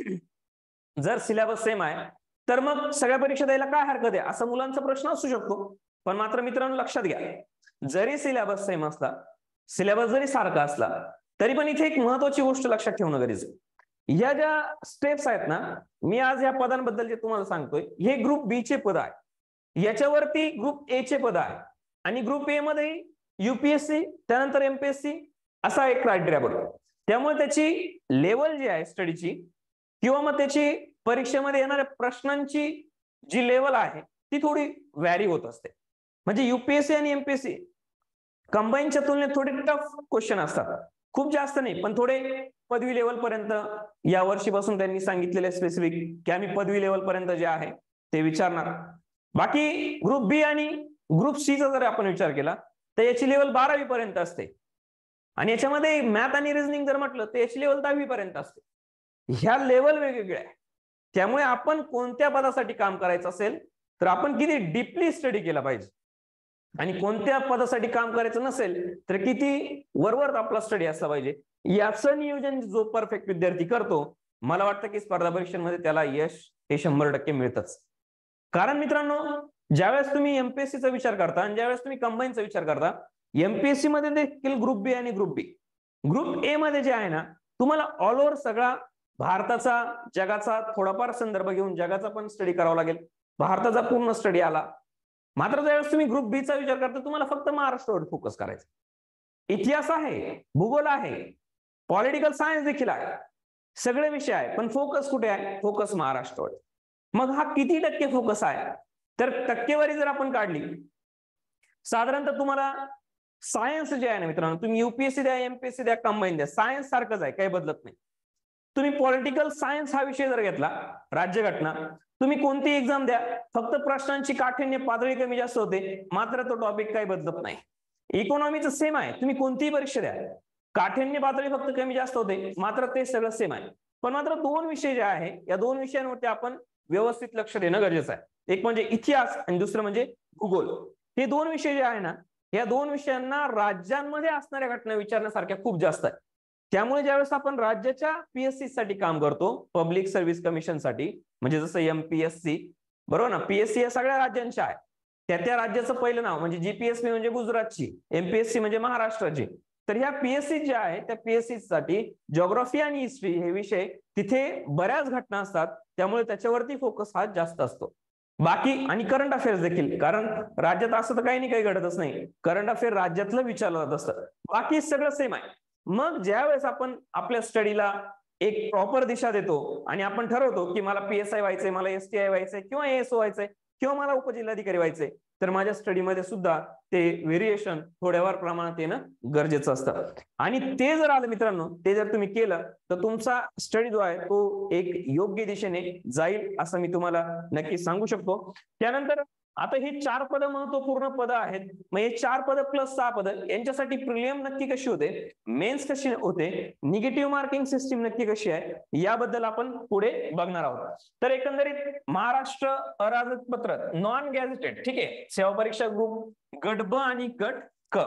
तर मग सगळ्या परीक्षा द्यायला काय हरकत आहे, असा मुलांचा प्रश्न असू शकतो. पण मात्र मित्रांनो लक्षात घ्या, जरी सिलेबस सेम असला, सिलेबस जरी सारखा असला, तरी पण इथे एक महत्वाची गोष्ट लक्षात ठेवणं गरजेचं आहे. या ज्या स्टेप्स आहेत ना, मी आज या पदांबद्दल जे तुम्हाला सांगतोय, हे ग्रुप बी चे पद आहे, याच्यावरती ग्रुप ए चे पद आहे, आणि ग्रुप ए मध्ये युपीएससी त्यानंतर एमपीएससी असा एक क्रायटेरिया बनतो. त्यामुळे त्याची लेवल जी आहे स्टडीची किंवा मग त्याची परीक्षेमध्ये येणाऱ्या प्रश्नांची जी लेवल आहे ती थोडी व्हॅरी होत असते. म्हणजे युपीएससी आणि एमपीएससी कंबाईनच्या तुलनेत थोडे टफ क्वेश्चन असतात, खूप जास्त नाही पण थोडे पदवी लेवल पर्यंत. या वर्षीपासून त्यांनी सांगितलेले स्पेसिफिक की आम्ही पदवी लेवल पर्यंत जे आहे ते विचारणार. बाकी ग्रुप बी आणि ग्रुप सी चा जर आपण विचार केला तर याची लेवल 12वी पर्यंत असते, आणि याच्यामध्ये मॅथ आणि रिझनिंग जर म्हटलं तर याची लेवल 10वी पर्यंत असते. ह्या लेवल वेगवेगळ्या आहे. त्यामुळे आपण कोणत्या पदासाठी काम करायचं असेल तर आपण किती डीपली स्टडी केला पाहिजे, आणि कोणत्या पदासाठी काम करायचं नसेल तर किती वरवर आपला स्टडी असला पाहिजे, याचं नियोजन जो परफेक्ट विद्यार्थी करतो, मला वाटतं की स्पर्धा परीक्षांमध्ये त्याला यश हे 100% मिळतच. कारण मित्रांनो, ज्यावेळेस तुम्ही एमपीएससीचा विचार करता आणि ज्यावेळेस तुम्ही कंबाईनचा विचार करता, एमपीएससी मध्ये देखील ग्रुप बी आणि ग्रुप बी, ग्रुप ए मध्ये जे आहे ना, तुम्हाला ऑल ओव्हर सगळा भारताचा जगाचा थोडाफार संदर्भ घेऊन जगाचा पण स्टडी करावा लागेल, भारताचा पूर्ण स्टडी आला. मात्र ज्यावेळेस तुम्ही ग्रुप बी चा विचार करता, तुम्हाला फक्त महाराष्ट्रावर फोकस करायचा. इतिहास आहे, भूगोल आहे, पॉलिटिकल सायन्स देखील आहे, सगळे विषय आहे, पण फोकस कुठे आहे? फोकस महाराष्ट्रावर. मग हा किती टक्के फोकस आहे? तर टक्केवारी जर आपण काढली, साधारणतः तुम्हाला सायन्स जे आहे ना मित्रांनो, तुम्ही युपीएससी द्या, एमपीएससी द्या, कंबाईन द्या, सायन्स सारखंच आहे, काही बदलत नाही. तुम्ही पॉलिटिकल सायन्स हा विषय जर घेतला, राज्यघटना, तुम्ही कोणती एक्झाम द्या, फक्त प्रश्नांची काठिण्य पातळी कमी जास्त होते, मात्र तो टॉपिक काही बदलत नाही. इकॉनॉमीचं सेम आहे, तुम्ही कोणतीही परीक्षा द्या, काठिण्य पातळी फक्त कमी जास्त होते, मात्र ते सगळं सेम आहे. पण मात्र दोन विषय जे आहे, या दोन विषयांवरती आपण व्यवस्थित लक्ष देणं गरजेचं आहे. एक म्हणजे इतिहास आणि दुसरं म्हणजे भूगोल. हे दोन विषय जे आहे ना, या दोन विषयांना राज्यांमध्ये असणाऱ्या घटना विचारण्यासारख्या खूप जास्त आहे. त्यामुळे ज्यावेळेस आपण राज्याच्या पीएससी साठी काम करतो, पब्लिक सर्व्हिस कमिशन साठी, म्हणजे जसं एमपीएससी, बरोबर ना, पीएससी या सगळ्या राज्यांच्या आहे, त्या राज्याचं पहिलं नाव म्हणजे जीपीएससी म्हणजे गुजरातची, एमपीएससी म्हणजे महाराष्ट्राची. तर ह्या पीएससी ज्या आहे त्या पीएससी साठी जिओग्राफी आणि हिस्ट्री हे विषय तिथे बऱ्याच घटना असतात, त्यामुळे त्याच्यावरती फोकस हा जास्त असतो. बाकी आणि करंट अफेअर्स देखील, कारण राज्यात असं तर काही नाही, काही घडतच नाही, करंट अफेअर राज्यातलं विचारलं जात असतं, बाकी सगळं सेम आहे. मग ज्यावेळेस आपण आपल्या स्टडीला एक प्रॉपर दिशा देतो आणि आपण ठरवतो की मला पीएसआय व्हायचंय, मला एसटीआय व्हायचंय, किंवा एएसओ व्हायचंय, किंवा मला उपजिल्हाधिकारी व्हायचंय, तर माझ्या स्टडीमध्ये सुद्धा ते व्हेरिएशन थोड्याफार प्रमाणात येणं गरजेचं असतं. आणि ते जर आलं मित्रांनो, ते जर तुम्ही केलं तर तुमचा स्टडी जो आहे तो एक योग्य दिशेने जाईल, असं मी तुम्हाला नक्की सांगू शकतो. त्यानंतर आता ही 4 पद महत्वपूर्ण पद आहेत. मग हे 4 पद प्लस 6 पद यांच्यासाठी प्रिलियम नक्की कशी होते, मेन्स कशी होते, निगेटिव्ह मार्किंग सिस्टीम नक्की कशी आहे, याबद्दल आपण पुढे बघणार आहोत. तर एकंदरीत महाराष्ट्र अराजपत्र नॉन गॅझेटेड, ठीक आहे, सेवा परीक्षा ग्रुप गट ब आणि गट क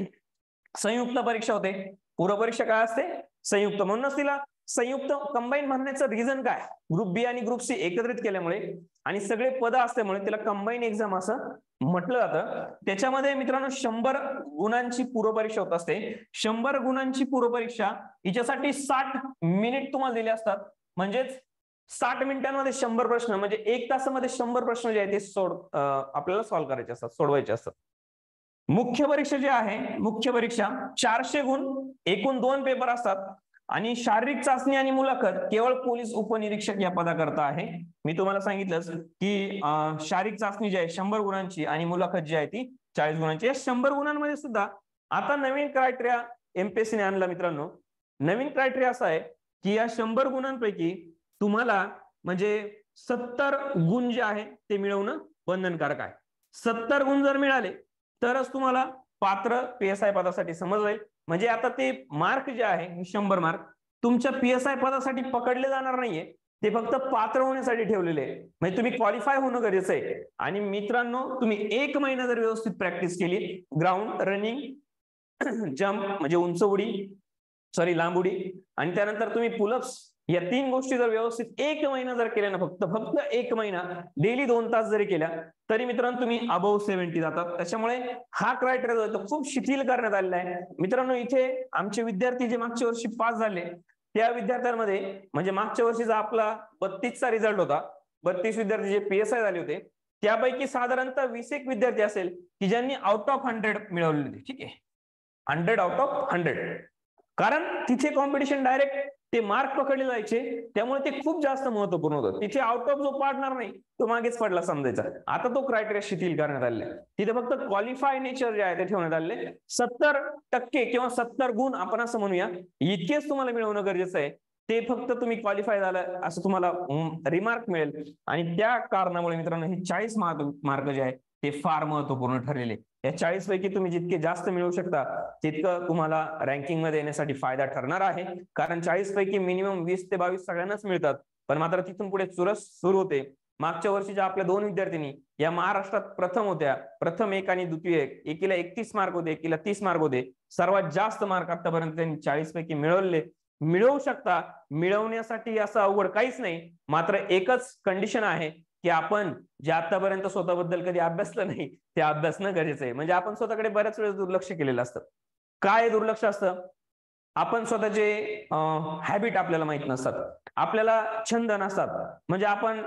संयुक्त परीक्षा होते. पूर्व परीक्षा काय असते? संयुक्त. म्हणूनच तिला संयुक्त कंबाईन म्हणण्याचं रिझन काय? ग्रुप बी आणि ग्रुप सी एकत्रित केल्यामुळे आणि सगळे पद असल्यामुळे तिला कंबाईन एक्झाम असं म्हटलं जातं. त्याच्यामध्ये मित्रांनो 100 गुणांची पूर्व परीक्षा होत असते. 100 गुणांची पूर्व परीक्षा हिच्यासाठी 60 मिनिट तुम्हाला दिले असतात. म्हणजेच 60 मिनिटांमध्ये 100 प्रश्न, म्हणजे 1 तासामध्ये 100 प्रश्न जे आहेत ते आपल्याला सॉल्व्ह करायचे असतात, सोडवायचे असतात. मुख्य परीक्षा जी आहे, मुख्य परीक्षा 400 गुण, एकूण 2 पेपर असतात. आणि शारीरिक चाचणी आणि मुलाखत केवळ पोलीस उपनिरीक्षक या पदाकरता आहे. मी तुम्हाला सांगितलंच की शारीरिक चाचणी जी आहे 100 गुणांची आणि मुलाखत जी आहे ती 40 गुणांची. या 100 गुणांमध्ये सुद्धा आता नवीन क्रायटेरिया एमपीएससीने आणला मित्रांनो. नवीन क्रायटेरिया असा आहे की या 100 गुणांपैकी तुम्हाला म्हणजे 70 गुण जे आहे ते मिळवणं बंधनकारक आहे. 70 गुण जर मिळाले तरच तुम्हाला पात्र पीएसआय पदासाठी समजलं. म्हणजे आता ते मार्क जे आहे 100 मार्क तुमच्या पीएसआय पदासाठी पकडले जाणार नाहीये, ते फक्त पात्र होण्यासाठी ठेवलेले आहे, म्हणजे तुम्ही क्वालिफाय होणं गरजेचं आहे. आणि मित्रांनो, तुम्ही 1 महिना जर व्यवस्थित प्रॅक्टिस केली, ग्राउंड, रनिंग, जम्प म्हणजे उंच उडी, लांब उडी, आणि त्यानंतर तुम्ही पुलअप्स, या 3 गोष्टी जर व्यवस्थित 1 महिना जर केल्या ना, फक्त 1 महिना, डेली 2 तास जरी केल्या, तरी मित्रांनो तुम्ही अबव 70 जातात. त्याच्यामुळे हा क्रायटेरिया जो खूप शिथिल करण्यात आलेला आहे. मित्रांनो, इथे आमचे विद्यार्थी जे मागच्या वर्षी पास झाले, त्या विद्यार्थ्यांमध्ये म्हणजे मागच्या वर्षीचा आपला 32चा रिझल्ट होता, 32 विद्यार्थी जे PSI झाले होते, त्यापैकी साधारणतः 20 विद्यार्थी असेल की ज्यांनी आउट ऑफ 100 मिळवले होते. ठीक आहे, 100 आउट ऑफ 100, कारण तिथे कॉम्पिटिशन डायरेक्ट ते मार्क पकडले जायचे, त्यामुळे ते खूप जास्त महत्वपूर्ण होतं. तिथे आउट ऑफ जो पाडणार नाही तो मागेच पडला समजायचा. आता तो क्रायटेरिया शिथिल करण्यात आलेला आहे. तिथे फक्त क्वालिफाय नेचर जे आहे ते ठेवण्यात आले. 70% किंवा 70 गुण आपण असं म्हणूया, इतकेच तुम्हाला मिळवणं गरजेचं आहे. ते फक्त तुम्ही क्वालिफाय झालं असं तुम्हाला रिमार्क मिळेल. आणि त्या कारणामुळे मित्रांनो हे 40 मार्क जे आहे ते फार महत्वपूर्ण ठरलेले. या 40 पैकी तुम्ही जितके जास्त मिळवू शकता तितकं तुम्हाला रँकिंग मध्ये येण्यासाठी फायदा ठरणार आहे. कारण 40 पैकी मिनिमम 20 ते 22 सगळ्यांनाच मिळतात, पण मात्र तिथून पुढे चुरस सुरू होते. मागच्या वर्षीच्या आपल्या 2 विद्यार्थिनी या महाराष्ट्रात प्रथम होत्या, प्रथम 1 आणि द्वितीय 1. एकीला 31 मार्क होते, एकीला 30 मार्क होते. सर्वात जास्त मार्क आतापर्यंत त्यांनी 40 पैकी मिळवले. मिळवू शकता, मिळवण्यासाठी असं अवघड काहीच नाही. मात्र एकच कंडिशन आहे की आपण जे आतापर्यंत स्वतःबद्दल कधी अभ्यासलं नाही ते अभ्यासणं गरजेचं आहे. म्हणजे आपण स्वतःकडे बऱ्याच वेळेस दुर्लक्ष केलेलं असतं. काय दुर्लक्ष असतं? आपण स्वतःचे हॅबिट आपल्याला माहित नसतात, आपल्याला छंद नसतात. म्हणजे आपण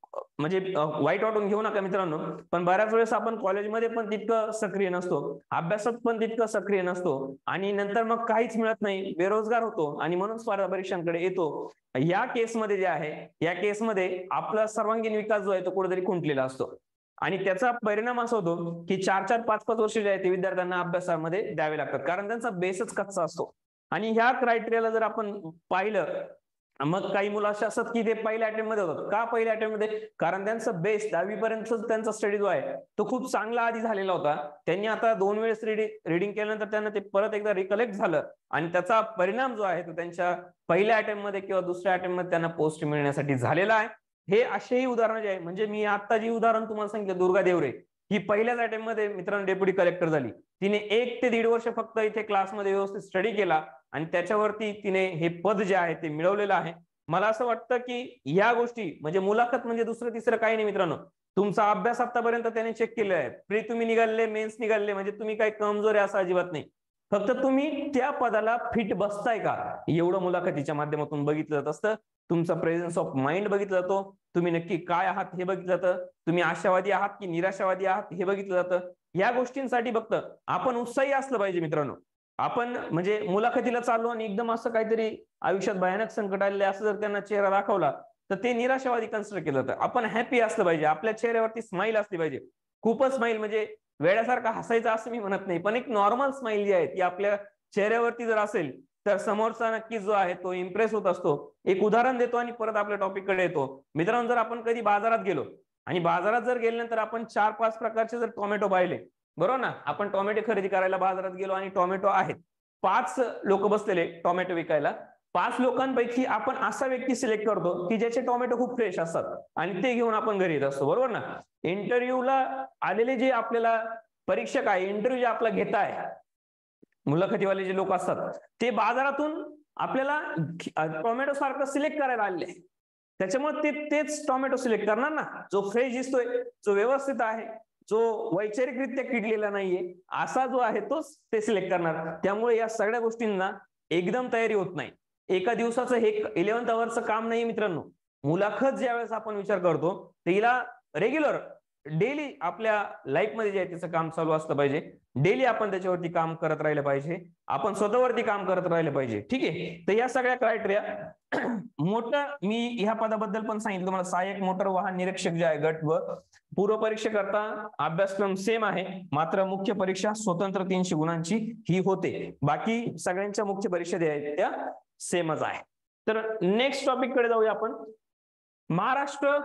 वाईट वाटून घेऊ नका मित्रांनो, पण बऱ्याच वेळेस आपण कॉलेजमध्ये पण तितकं सक्रिय नसतो, अभ्यासात पण तितकं सक्रिय नसतो, आणि नंतर मग काहीच मिळत नाही, बेरोजगार होतो आणि म्हणून स्पर्धा परीक्षांकडे येतो. या केसमध्ये जे आहे, या केसमध्ये आपला सर्वांगीण विकास जो आहे तो कुठेतरी खुंटलेला असतो. आणि त्याचा परिणाम असा होतो की 4-4, 5-5 वर्ष जे आहे ते विद्यार्थ्यांना अभ्यासामध्ये द्यावे लागतात, कारण त्यांचा बेसच कच्चा असतो. आणि ह्या क्रायटेरियाला जर आपण पाहिलं, मग काही मुलं असे असतात की ते पहिल्या अटेम्प्ट मध्ये होतात. का पहिल्या अटेम्प्ट मध्ये? कारण त्यांचा बेस 10वी पर्यंत त्यांचा स्टडी जो आहे तो खूप चांगला आधी झालेला होता. त्यांनी आता 2 वेळेस रिडिंग केल्यानंतर त्यांना ते परत एकदा रिकलेक्ट झालं, आणि त्याचा परिणाम जो आहे तो त्यांच्या पहिल्या अटेम्प्ट मध्ये किंवा दुसऱ्या अटेम्प्ट मध्ये त्यांना पोस्ट मिळण्यासाठी झालेला आहे. हे असेही उदाहरण जे आहे, म्हणजे मी आता जी उदाहरण तुम्हाला सांगितलं, दुर्गा देवरे, ही पहिल्याच अटेम्प्ट मध्ये मित्रांनो डेप्युटी कलेक्टर झाली. तिने 1 ते 1.5 वर्ष फक्त इथे क्लासमध्ये व्यवस्थित स्टडी केला आणि त्याच्यावरती तिने हे पद जे आहे ते मिळवलेलं आहे. मला असं वाटतं की या गोष्टी म्हणजे मुलाखत म्हणजे दुसरं तिसरं काही नाही मित्रांनो. तुमचा अभ्यास आतापर्यंत त्याने चेक केलेला आहे. प्री तुम्ही निघाले, मेन्स निघाले, म्हणजे तुम्ही काही कमजोर आहे असं अजिबात नाही. फक्त तुम्ही त्या पदाला फिट बसताय का एवढं मुलाखतीच्या माध्यमातून बघितलं जात असतं. तुमचा प्रेझेन्स ऑफ माइंड बघितलं जातो, तुम्ही नक्की काय आहात हे बघितलं जातं, तुम्ही आशावादी आहात की निराशावादी आहात हे बघितलं जातं. या गोष्टींसाठी फक्त आपण उत्साही असलं पाहिजे मित्रांनो. आपण म्हणजे मुलाखतीला चाललो आणि एकदम असं काहीतरी आयुष्यात भयानक संकट आलेले असं जर त्यांना चेहरा दाखवला तर ते निराशावादी कन्सिडर केलं जातं. आपण हॅपी असलं पाहिजे, आपल्या चेहऱ्यावरती स्माईल असली पाहिजे. खूपच स्माईल म्हणजे वेड्यासारखा हसायचं असं मी म्हणत नाही, पण एक नॉर्मल स्माईल जी आहे ती आपल्या चेहऱ्यावरती जर असेल तर समोरचा नक्कीच जो आहे तो इम्प्रेस होत असतो. एक उदाहरण देतो आणि परत आपल्या टॉपिक कडे येतो. मित्रांनो, जर आपण कधी बाजारात गेलो आणि बाजारात जर गेल्यानंतर आपण 4-5 प्रकारचे जर टोमॅटो पाहिले, बरोबर ना, आपण टोमॅटो खरेदी करायला बाजारात गेलो आणि टोमॅटो आहेत, 5 लोक बसलेले टोमॅटो विकायला. 5 लोकांपैकी आपण असा व्यक्ती सिलेक्ट करतो की ज्याचे टोमॅटो खूप फ्रेश असतात आणि ते घेऊन आपण घरी येत असतो, बरोबर ना. इंटरव्ह्यूला आलेले जे आपल्याला परीक्षक आहे, इंटरव्ह्यू जे आपला घेत आहे, मुलाखतीवाले जे लोक असतात, ते बाजारातून आपल्याला टोमॅटो सारखं सिलेक्ट करायला आलेले, त्याच्यामुळे ते तेच टोमॅटो सिलेक्ट करणार ना, जो फ्रेश दिसतोय, जो व्यवस्थित आहे, जो वैचारिकरित्या किडलेला नाहीये, असा जो आहे तोच ते सिलेक्ट करणार. त्यामुळे या सगळ्या गोष्टींना एकदम तयारी होत नाही. एका दिवसाचं हे 11th आवरचं काम नाही मित्रांनो. मुलाखत ज्यावेळेस आपण विचार करतो तिला रेग्युलर डेली आपल्या लाईफ मध्ये जे आहे त्याचं काम चालू असलं पाहिजे. डेली आपण त्याच्यावरती काम करत राहिलं पाहिजे, आपण स्वतःवरती काम करत राहिलं पाहिजे. ठीक आहे, तर या सगळ्या क्रायटेरिया मोटर मी ह्या पदाबद्दल पण सांगितलं तुम्हाला. सहाय्यक मोटर वाहन निरीक्षक जे आहे गट व पूर्व परीक्षेकरता अभ्यासक्रम सेम आहे, मात्र मुख्य परीक्षा स्वतंत्र 300 गुणांची ही होते. बाकी सगळ्यांच्या मुख्य परीक्षा ज्या आहेत त्या सेमच आहे. तर नेक्स्ट टॉपिक कडे जाऊया आपण. महाराष्ट्र,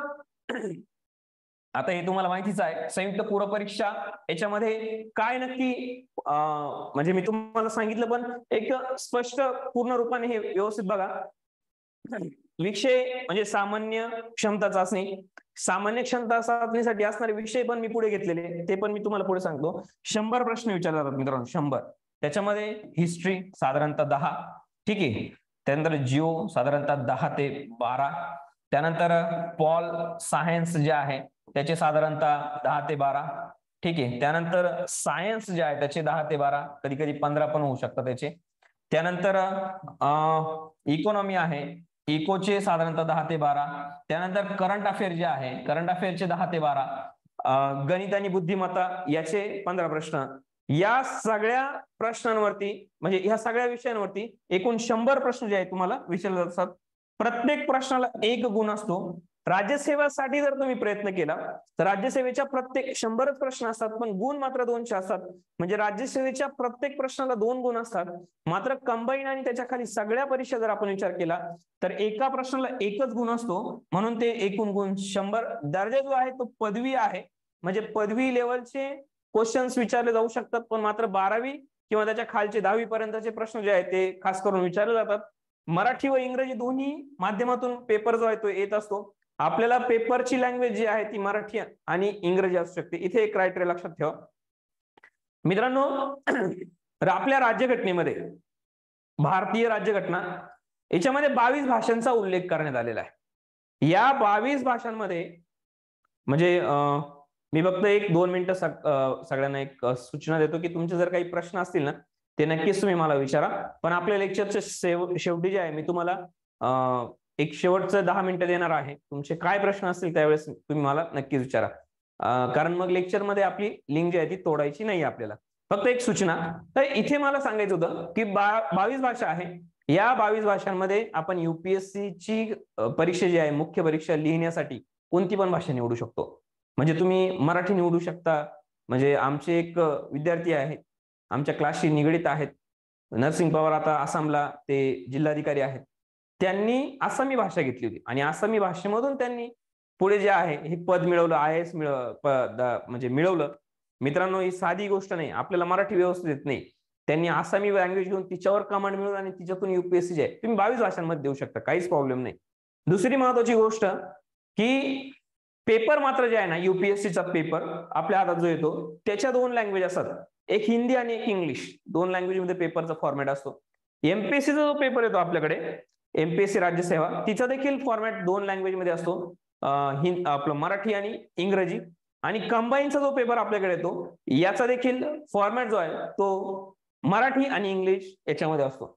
आता हे तुम्हाला माहितीच आहे, संयुक्त पूर्व परीक्षा याच्यामध्ये काय नक्की म्हणजे मी तुम्हाला सांगितलं, पण एक स्पष्ट पूर्ण रूपाने हे व्यवस्थित बघा. विषय म्हणजे सामान्य क्षमता चाचणी. सामान्य क्षमता चाचणीसाठी असणारे विषय पण मी पुढे घेतलेले, ते पण मी तुम्हाला पुढे सांगतो. 100 प्रश्न विचारले जातात मित्रांनो, 100. त्याच्यामध्ये हिस्ट्री साधारणतः 10, ठीक आहे. त्यानंतर जिओ साधारणतः 10 ते 12. त्यानंतर पॉल सायन्स जे आहे त्याचे साधारणतः 10 ते 12, ठीक आहे. त्यानंतर सायन्स जे आहे त्याचे 10 ते 12, कधी कधी 15 पण होऊ शकतात त्याचे. त्यानंतर इकॉनॉमी आहे, इकोचे साधारणतः 10 ते 12. त्यानंतर करंट अफेअर जे आहे, करंट अफेअरचे 10 ते 12. गणित आणि बुद्धिमत्ता याचे 15 प्रश्न. या सगळ्या प्रश्नांवरती म्हणजे ह्या सगळ्या विषयांवरती एकूण 100 प्रश्न जे आहेत तुम्हाला विचारले जातात. प्रत्येक प्रश्नाला 1 गुण असतो. राज्यसेवेसाठी जर तुम्ही प्रयत्न केला तर राज्यसेवेच्या प्रत्येक 100 प्रश्न असतात, पण गुण मात्र 200 असतात. म्हणजे राज्यसेवेच्या प्रत्येक प्रश्नाला 2 गुण असतात. मात्र कंबाईन आणि त्याच्या खाली सगळ्या परीक्षा जर आपण विचार केला तर एका प्रश्नाला 1च गुण असतो. म्हणून ते एकूण गुण 100. दर्जा जो आहे तो पदवी आहे, म्हणजे पदवी लेवलचे क्वेश्चन्स विचारले जाऊ शकतात, पण मात्र 12वी किंवा त्याच्या खालचे 10वी पर्यंतचे प्रश्न जे आहेत ते खास करून विचारले जातात. मराठी व इंग्रजी दोन्ही माध्यमातून पेपर जो आहे तो येत असतो. आपल्याला पेपरची लँग्वेज जी आहे ती मराठी आणि इंग्रजी असू शकते. इथे एक क्रायटेरिया लक्षात ठेवा मित्रांनो. आपल्या राज्यघटनेमध्ये, भारतीय राज्यघटना याच्यामध्ये 22 भाषांचा उल्लेख करण्यात आलेला आहे. या 22 भाषांमध्ये म्हणजे मी फक्त 1-2 मिनिटं सगळ्यांना एक सूचना देतो की तुमचे जर काही प्रश्न असतील ना ते नक्कीच तुम्ही मला विचारा. पण आपल्या लेक्चरच्या शेवटी जे आहे मी तुम्हाला एक शेवटचं 10 मिनिटं देणार आहे. तुमचे काय प्रश्न असतील त्यावेळेस तुम्ही मला नक्कीच विचारा, कारण मग लेक्चरमध्ये आपली लिंक जी आहे ती तोडायची नाही आपल्याला. फक्त एक सूचना. तर इथे मला सांगायचं होतं की 22 भाषा आहे. या 22 भाषांमध्ये आपण UPSC ची परीक्षा जी आहे, मुख्य परीक्षा लिहिण्यासाठी कोणती पण भाषा निवडू शकतो. म्हणजे तुम्ही मराठी निवडू शकता. म्हणजे आमचे एक विद्यार्थी आहेत, आमच्या क्लासशी निगडीत आहेत, नरसिंग पवार आता आसामला ते जिल्हाधिकारी आहेत. त्यांनी आसामी भाषा घेतली होती आणि आसामी भाषेमधून त्यांनी पुढे जे आहे हे पद मिळवलं, IAS म्हणजे मिळवलं. मित्रांनो, ही साधी गोष्ट नाही, आपल्याला मराठी व्यवस्थित येत नाही. त्यांनी आसामी लँग्वेज घेऊन तिच्यावर कमांड मिळवून आणि तिच्यातून UPSC जे आहे तुम्ही 22 भाषांमध्ये देऊ शकता, काहीच प्रॉब्लेम नाही. दुसरी महत्वाची गोष्ट की पेपर मात्र जे आहे ना, UPSCचा पेपर आपल्या हातात जो येतो त्याच्या 2 लँग्वेज असतात, एक हिंदी आणि एक इंग्लिश. 2 लँग्वेज मध्ये पेपरचा फॉर्मॅट असतो. MPSCचा जो पेपर येतो आपल्याकडे, MPSC राज्यसेवा, तिचा देखील फॉर्मॅट 2 लँग्वेज मध्ये असतो, आपलं मराठी आणि इंग्रजी. आणि कंबाईनचा जो पेपर आपल्याकडे येतो याचा देखील फॉर्मॅट जो आहे तो मराठी आणि इंग्लिश याच्यामध्ये असतो.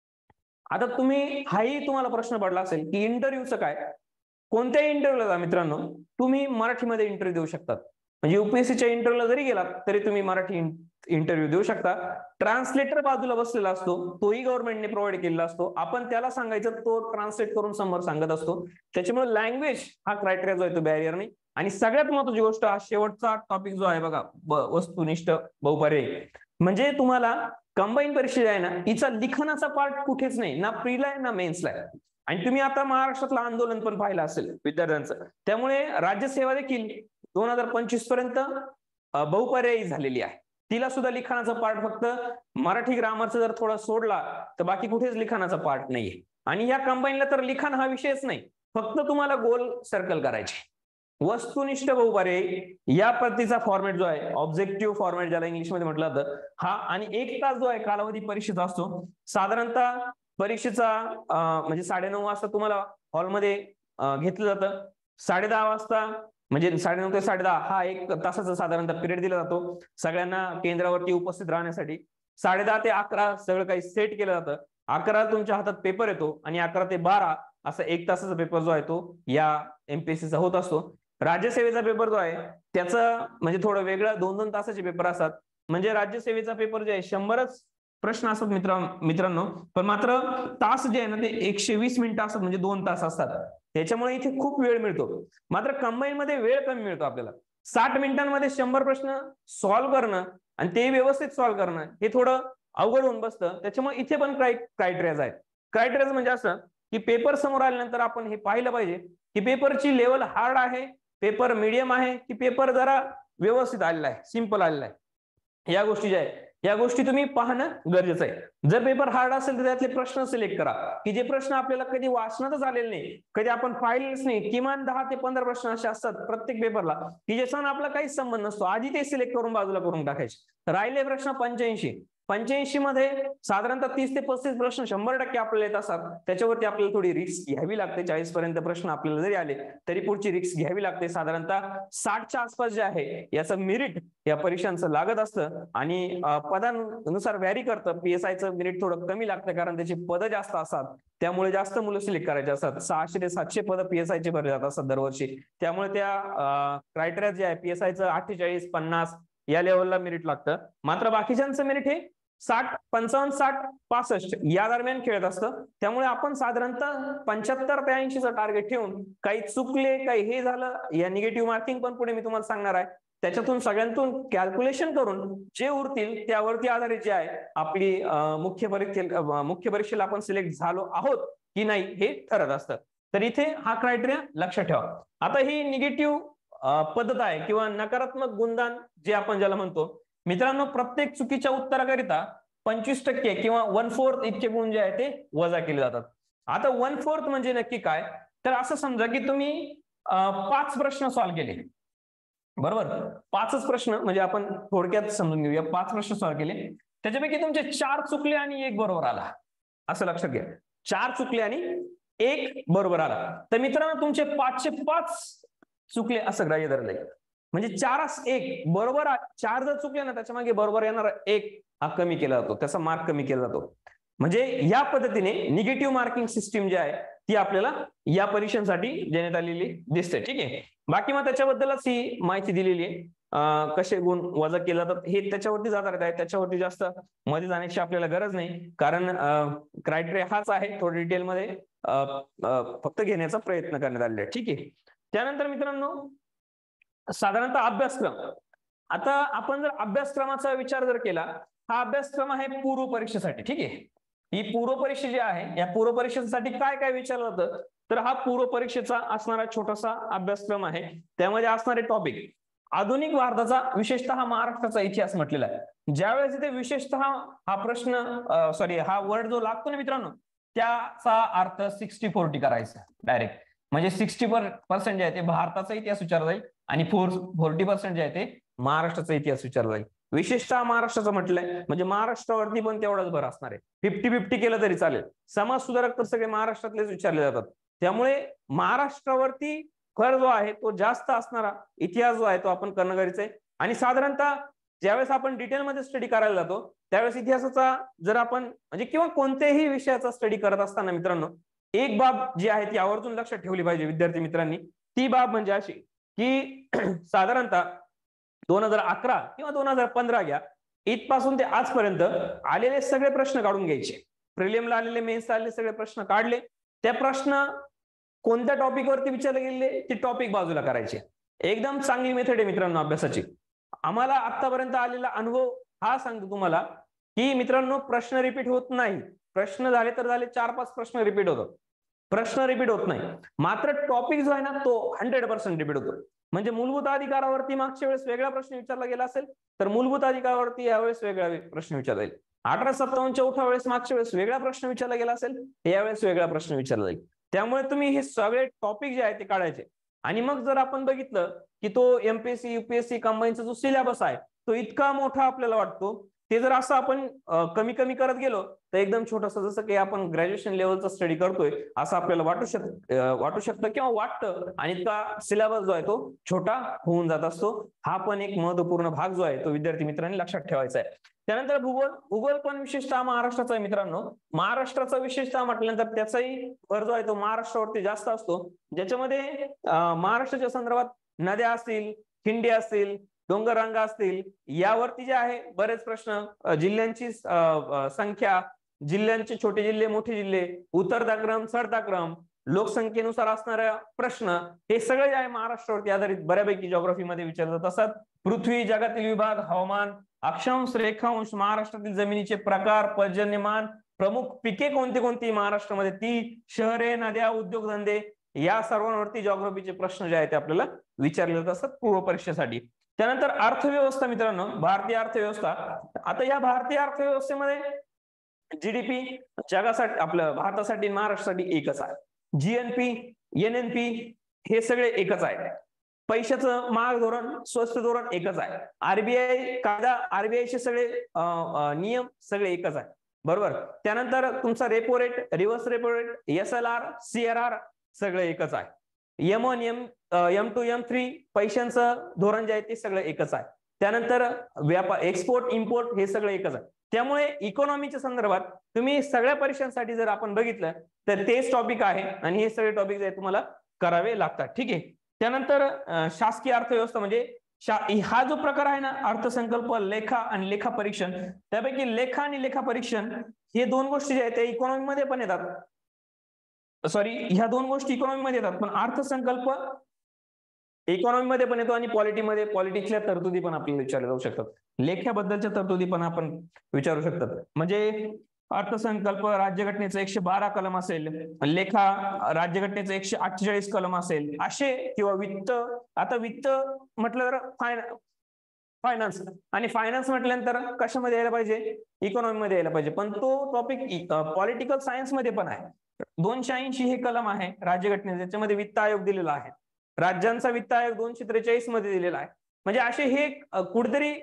आता हाही तुम्हाला प्रश्न पडला असेल की इंटरव्ह्यूचं काय. कोणत्याही इंटरव्ह्यूला मित्रांनो तुम्ही मराठीमध्ये इंटरव्ह्यू देऊ शकतात. म्हणजे UPSCच्या इंटरव्ह्यूला जरी गेलात तरी तुम्ही मराठी इंटरव्ह्यू देऊ शकता. ट्रान्सलेटर बाजूला बसलेला असतो, तोही गव्हर्नमेंटने प्रोव्हाइड केलेला असतो. आपण त्याला सांगायचं, तो ट्रान्सलेट करून समोर सांगत असतो. त्याच्यामुळे लँग्वेज हा क्रायटेरिया जो आहे तो बॅरियर नाही. आणि सगळ्यात महत्त्वाची गोष्ट, हा शेवटचा टॉपिक जो आहे बघा, वस्तुनिष्ठ बहुपर्यायी. म्हणजे तुम्हाला कंबाईन परीक्षा आहे ना, हिचा लिखाणाचा पार्ट कुठेच नाही, ना प्रीला आहे ना मेन्सला आहे. आणि तुम्ही आता महाराष्ट्रातलं आंदोलन पण पाहिलं असेल विद्यार्थ्यांचं. त्यामुळे राज्यसेवा देखील 2025 पर्यंत बहुपर्यायी झालेली आहे. तिला सुद्धा लिखाणाचा पार्ट फक्त मराठी ग्रामरचा जर थोडा सोडला तर बाकी कुठेच लिखाणाचा पार्ट नाहीये. आणि या कंबाईनला तर लिखाण हा विषयच नाही, फक्त तुम्हाला गोल सर्कल करायचे. वस्तुनिष्ठ बहुपर्यायी या पद्धतीचा फॉर्मॅट जो आहे, ऑब्जेक्टिव्ह फॉर्मॅट ज्याला इंग्लिशमध्ये म्हटलं जातं, हा आणि 1 तास जो आहे कालावधी परीक्षेचा असतो. साधारणतः परीक्षेचा म्हणजे 9:30 वाजता तुम्हाला हॉलमध्ये घेतलं जातं. 10:30 वाजता म्हणजे 9:30 ते 10:30 हा 1 तासाचा साधारणतः पिरियड दिला जातो सगळ्यांना केंद्रावरती उपस्थित राहण्यासाठी. 10:30 ते 11 सगळं काही सेट केलं जातं. 11 तुमच्या हातात पेपर येतो आणि 11 ते 12 असा 1 तासाचा पेपर जो आहे तो या MPSCचा होत असतो. राज्यसेवेचा पेपर जो आहे त्याचं म्हणजे थोडं वेगळं 2-2 तासाचे पेपर असतात. म्हणजे राज्यसेवेचा पेपर जे आहे 100च प्रश्न असतात मित्रांनो, पण मात्र तास जे आहे ना ते 120 मिनिटं असतात, म्हणजे 2 तास असतात. त्याच्यामुळे इथे खूप वेळ मिळतो. मात्र कंबाईन मध्ये वेळ कमी मिळतो आपल्याला. 60 मिनिटांमध्ये 100 प्रश्न सॉल्व्ह करणं आणि ते व्यवस्थित सॉल्व्ह करणं हे थोडं अवघड होऊन बसतं. त्याच्यामुळे इथे पण क्रायटेरियाज आहेत. क्रायटेरियाज म्हणजे असं की पेपर समोर आल्यानंतर आपण हे पाहिलं पाहिजे की पेपरची लेवल हार्ड आहे, पेपर मीडियम आहे, की पेपर जरा व्यवस्थित आलेला आहे, सिंपल आलेला आहे. या गोष्टी ज्या आहेत या गोष्टी तुम्ही पाहणं गरजेचं आहे. जर पेपर हार्ड असेल तर त्यातले प्रश्न सिलेक्ट करा, की जे प्रश्न आपल्याला कधी वाचनातच आलेले नाही, कधी आपण पाहिलेच नाही. किमान 10 ते 15 प्रश्न असे असतात प्रत्येक पेपरला की ज्याचा आपला काहीच संबंध नसतो. आधी ते सिलेक्ट करून बाजूला करून टाकायचे. राहिले प्रश्न 85 मध्ये साधारणतः 30 ते 35 प्रश्न 100% आपल्याला येत असतात. त्याच्यावरती आपल्याला थोडी रिस्क घ्यावी लागते. 40 पर्यंत प्रश्न आपल्याला जरी आले तरी पुढची रिस्क घ्यावी लागते. साधारणतः 60च्या आसपास जे आहे याचं मेरिट या परीक्षांचं लागत असतं आणि पदानुसार व्हॅरी करतं. PSIचं मेरिट थोडं कमी लागतं कारण त्याची पदं जास्त असतात, त्यामुळे जास्त मुलं सिलेक्ट करायचे असतात. 600 ते 700 पदं PSIचे भरले जात असतात दरवर्षी. त्यामुळे त्या क्रायटेरिया जे आहे PSIचं 48, 50 या लेवलला मेरिट लागतं. मात्र बाकीच्यांचं मेरिट हे 60, 55, 60, 65 या दरम्यान खेळत असतं. त्यामुळे आपण साधारणतः 75 ते 80चं टार्गेट ठेवून काही चुकले, काही हे झालं, या निगेटिव्ह मार्किंग पण पुढे मी तुम्हाला सांगणार आहे. त्याच्यातून सगळ्यांतून कॅल्क्युलेशन करून जे उरतील त्यावरती आधारित जे आहे आपली मुख्य परीक्षेला आपण सिलेक्ट झालो आहोत की नाही हे ठरत असतं. तर इथे हा क्रायटेरिया लक्षात ठेवा. आता ही निगेटिव्ह पद्धत आहे किंवा नकारात्मक गुणदान जे आपण ज्याला म्हणतो. मित्रांनो, प्रत्येक चुकीच्या उत्तराकरिता 25% किंवा 1/4 इतके गुण जे आहे ते वजा केले जातात. आता 1/4 म्हणजे नक्की काय, तर असं समजा की तुम्ही 5 प्रश्न सॉल्व्ह केले, बरोबर. 5च प्रश्न म्हणजे आपण थोडक्यात समजून घेऊया. 5 प्रश्न सॉल्व्ह केले, त्याच्यापैकी तुमचे 4 चुकले आणि 1 बरोबर आला. असं लक्षात घ्या, 4 चुकले आणि 1 बरोबर आला. तर मित्रांनो तुमचे 5चे 5 चुकले असं ग्राह्य धरलं जाईल. म्हणजे 4 1 बरोबर, 4 जर चुकले ना त्याच्या मागे बरोबर येणार 1 हा कमी केला जातो, त्याचा मार्क कमी केला जातो. म्हणजे या पद्धतीने निगेटिव्ह मार्किंग सिस्टीम जी आहे ती आपल्याला या परीक्षांसाठी देण्यात आलेली दिसते. ठीक आहे. बाकी मग त्याच्याबद्दलच ही माहिती दिलेली आहे. कसे गुण वजा केले जातात हे त्याच्यावरती आधारित आहे. त्याच्यावरती जास्त मध्ये जाण्याची आपल्याला गरज नाही, कारण क्रायटेरिया हाच आहे. थोडं डिटेलमध्ये फक्त घेण्याचा प्रयत्न करण्यात आलेला आहे. ठीक आहे. त्यानंतर मित्रांनो साधारणतः अभ्यासक्रम. आता आपण जर अभ्यासक्रमाचा विचार जर केला, हा अभ्यासक्रम आहे पूर्व परीक्षेसाठी. ठीक आहे. ही पूर्व परीक्षा जी आहे या पूर्व परीक्षेसाठी काय काय विचारलं जातं, तर हा पूर्व परीक्षेचा असणारा छोटासा अभ्यासक्रम आहे. त्यामध्ये असणारे टॉपिक आधुनिक भारताचा विशेषतः महाराष्ट्राचा इतिहास म्हटलेला आहे. ज्यावेळेस इथे विशेषतः हा प्रश्न हा वर्ड जो लागतो ना मित्रांनो, त्याचा अर्थ 60-40 करायचा डायरेक्ट. म्हणजे 60% जे आहे ते भारताचा इतिहास विचारला जाईल आणि 40% जे आहे ते महाराष्ट्राचा इतिहास विचारला जाईल. विशेषतः महाराष्ट्राचं म्हटलंय म्हणजे महाराष्ट्रावरती पण तेवढाच भर असणार आहे. 50-50 केलं तरी चालेल. समाज सुधारक तर सगळे महाराष्ट्रातलेच विचारले जातात. त्यामुळे महाराष्ट्रावरती भर जो आहे तो जास्त असणारा इतिहास जो आहे तो आपण करणं गरजेचं आहे. आणि साधारणतः ज्यावेळेस आपण डिटेलमध्ये स्टडी करायला जातो त्यावेळेस इतिहासाचा जर आपण म्हणजे किंवा कोणत्याही विषयाचा स्टडी करत असताना मित्रांनो एक बाब जी आहे ती आवर्जून लक्षात ठेवली पाहिजे विद्यार्थी मित्रांनी. ती बाब म्हणजे अशी की साधारणतः 2011 किंवा 2015 घ्या, इथपासून ते आजपर्यंत आलेले सगळे प्रश्न काढून घ्यायचे. प्रिलिमला आलेले, मेन्सला आलेले सगळे प्रश्न काढले. त्या प्रश्न कोणत्या टॉपिकवरती विचारले गेले ते टॉपिक बाजूला करायचे. एकदम चांगली मेथड आहे मित्रांनो अभ्यासाची. आम्हाला आतापर्यंत आलेला अनुभव हा सांगतो तुम्हाला की मित्रांनो प्रश्न रिपीट होत नाही. प्रश्न झाले तर झाले, 4-5 प्रश्न रिपीट होतात, प्रश्न रिपीट होत नाही. मात्र टॉपिक जो आहे ना तो 100% रिपीट होतो. म्हणजे मूलभूत अधिकारावरती मागच्या वेळेस वेगळा प्रश्न विचारला गेला असेल तर मूलभूत अधिकारावरती यावेळेस वेगळा प्रश्न विचारला जाईल. 1857च्या उठावावेळेस मागच्या वेळेस वेगळा प्रश्न विचारला गेला असेल, यावेळेस वेगळा प्रश्न विचारला जाईल. त्यामुळे तुम्ही हे सगळे टॉपिक जे आहे ते काढायचे. आणि मग जर आपण बघितलं की तो MPSC UPSC कंबाईनचा जो सिलेबस आहे तो इतका मोठा आपल्याला वाटतो, ते जर असं आपण कमी कमी करत गेलो तर एकदम छोटंसं, जसं की आपण ग्रॅज्युएशन लेवलचा स्टडी करतोय असं आपल्याला वाटू शकतं किंवा वाटतं. आणि इतका सिलेबस जो आहे तो छोटा होऊन जात असतो. हा पण एक महत्वपूर्ण भाग जो आहे तो विद्यार्थी मित्रांनी लक्षात ठेवायचा आहे. त्यानंतर भूगोल पण विशेषतः महाराष्ट्राचा आहे मित्रांनो. महाराष्ट्राचा विशेषतः म्हटल्यानंतर त्याचाही भर जो आहे तो महाराष्ट्रावरती जास्त असतो. ज्याच्यामध्ये महाराष्ट्राच्या संदर्भात नद्या असतील, खिंडी असतील, डोंगररांगा असतील, यावरती जे आहे बरेच प्रश्न, जिल्ह्यांची संख्या, जिल्ह्यांचे छोटे जिल्हे, मोठे जिल्हे, उतरता क्रम, चढता क्रम, लोकसंख्येनुसार असणाऱ्या प्रश्न, हे सगळे जे आहे महाराष्ट्रावरती आधारित बऱ्यापैकी जिओग्राफीमध्ये विचारले जात असतात. पृथ्वी, जगातील विभाग, हवामान, अक्षांश, रेखांश, महाराष्ट्रातील जमिनीचे प्रकार, पर्जन्यमान, प्रमुख पिके कोणती कोणती महाराष्ट्रामध्ये ती, शहरे, नद्या, उद्योगधंदे, या सर्वांवरती जिओग्राफीचे प्रश्न जे आहेत ते आपल्याला विचारले जात असतात पूर्व परीक्षेसाठी. त्यानंतर अर्थव्यवस्था मित्रांनो, भारतीय अर्थव्यवस्था. आता या भारतीय अर्थव्यवस्थेमध्ये जीडीपी जगासाठी, आपलं भारतासाठी, महाराष्ट्रासाठी एकच आहे. जीएनपी, एनएनपी हे सगळे एकच आहे. पैशाचं महाग धोरण, स्वस्त धोरण एकच आहे. आरबीआय कायदा, आरबीआयचे सगळे नियम सगळे एकच आहे, बरोबर. त्यानंतर तुमचा repo rate, reverse repo rate, SLR, CRR सगळं एकच आहे. M1, M2, M3 पैशांचं धोरण जे आहे ते सगळं एकच आहे. त्यानंतर व्यापार, एक्सपोर्ट, इम्पोर्ट हे सगळं एकच आहे. त्यामुळे इकॉनॉमीच्या संदर्भात तुम्ही सगळ्या परीक्षांसाठी जर आपण बघितलं तर तेच टॉपिक आहे आणि हे सगळे टॉपिक जे तुम्हाला करावे लागतात, ठीक आहे. त्यानंतर शासकीय अर्थव्यवस्था म्हणजे हा जो प्रकार आहे ना, अर्थसंकल्प, लेखा आणि लेखा परीक्षण, त्यापैकी लेखा आणि लेखा परीक्षण हे दोन गोष्टी ज्या आहेत त्या इकॉनॉमी मध्ये पण येतात. सॉरी, ह्या दोन गोष्टी इकॉनॉमी मध्ये येतात, पण अर्थसंकल्प इकॉनॉमी मध्ये पण येतो आणि पॉलिटिक्सच्या तरतुदी पण आपल्याला विचारल्या जाऊ शकतात. लेख्याबद्दलच्या तरतुदी पण आपण विचारू शकतात. म्हणजे अर्थसंकल्प राज्यघटनेचं 112 कलम असेल, लेखा राज्यघटनेचं 148 कलम असेल असे, किंवा वित्त, आता वित्त म्हटलं तर फायनान्स, आणि फायनान्स म्हटल्यानंतर कशामध्ये यायला पाहिजे, इकॉनॉमी मध्ये यायला पाहिजे, पण तो टॉपिक पॉलिटिकल सायन्स मध्ये पण आहे. 280 हे कलम आहे राज्यघटनेचे, त्याच्यामध्ये वित्त आयोग दिलेला आहे. राज्यांचा वित्त आयोग 243 मध्ये दिलेला आहे. म्हणजे असे हे कुठेतरी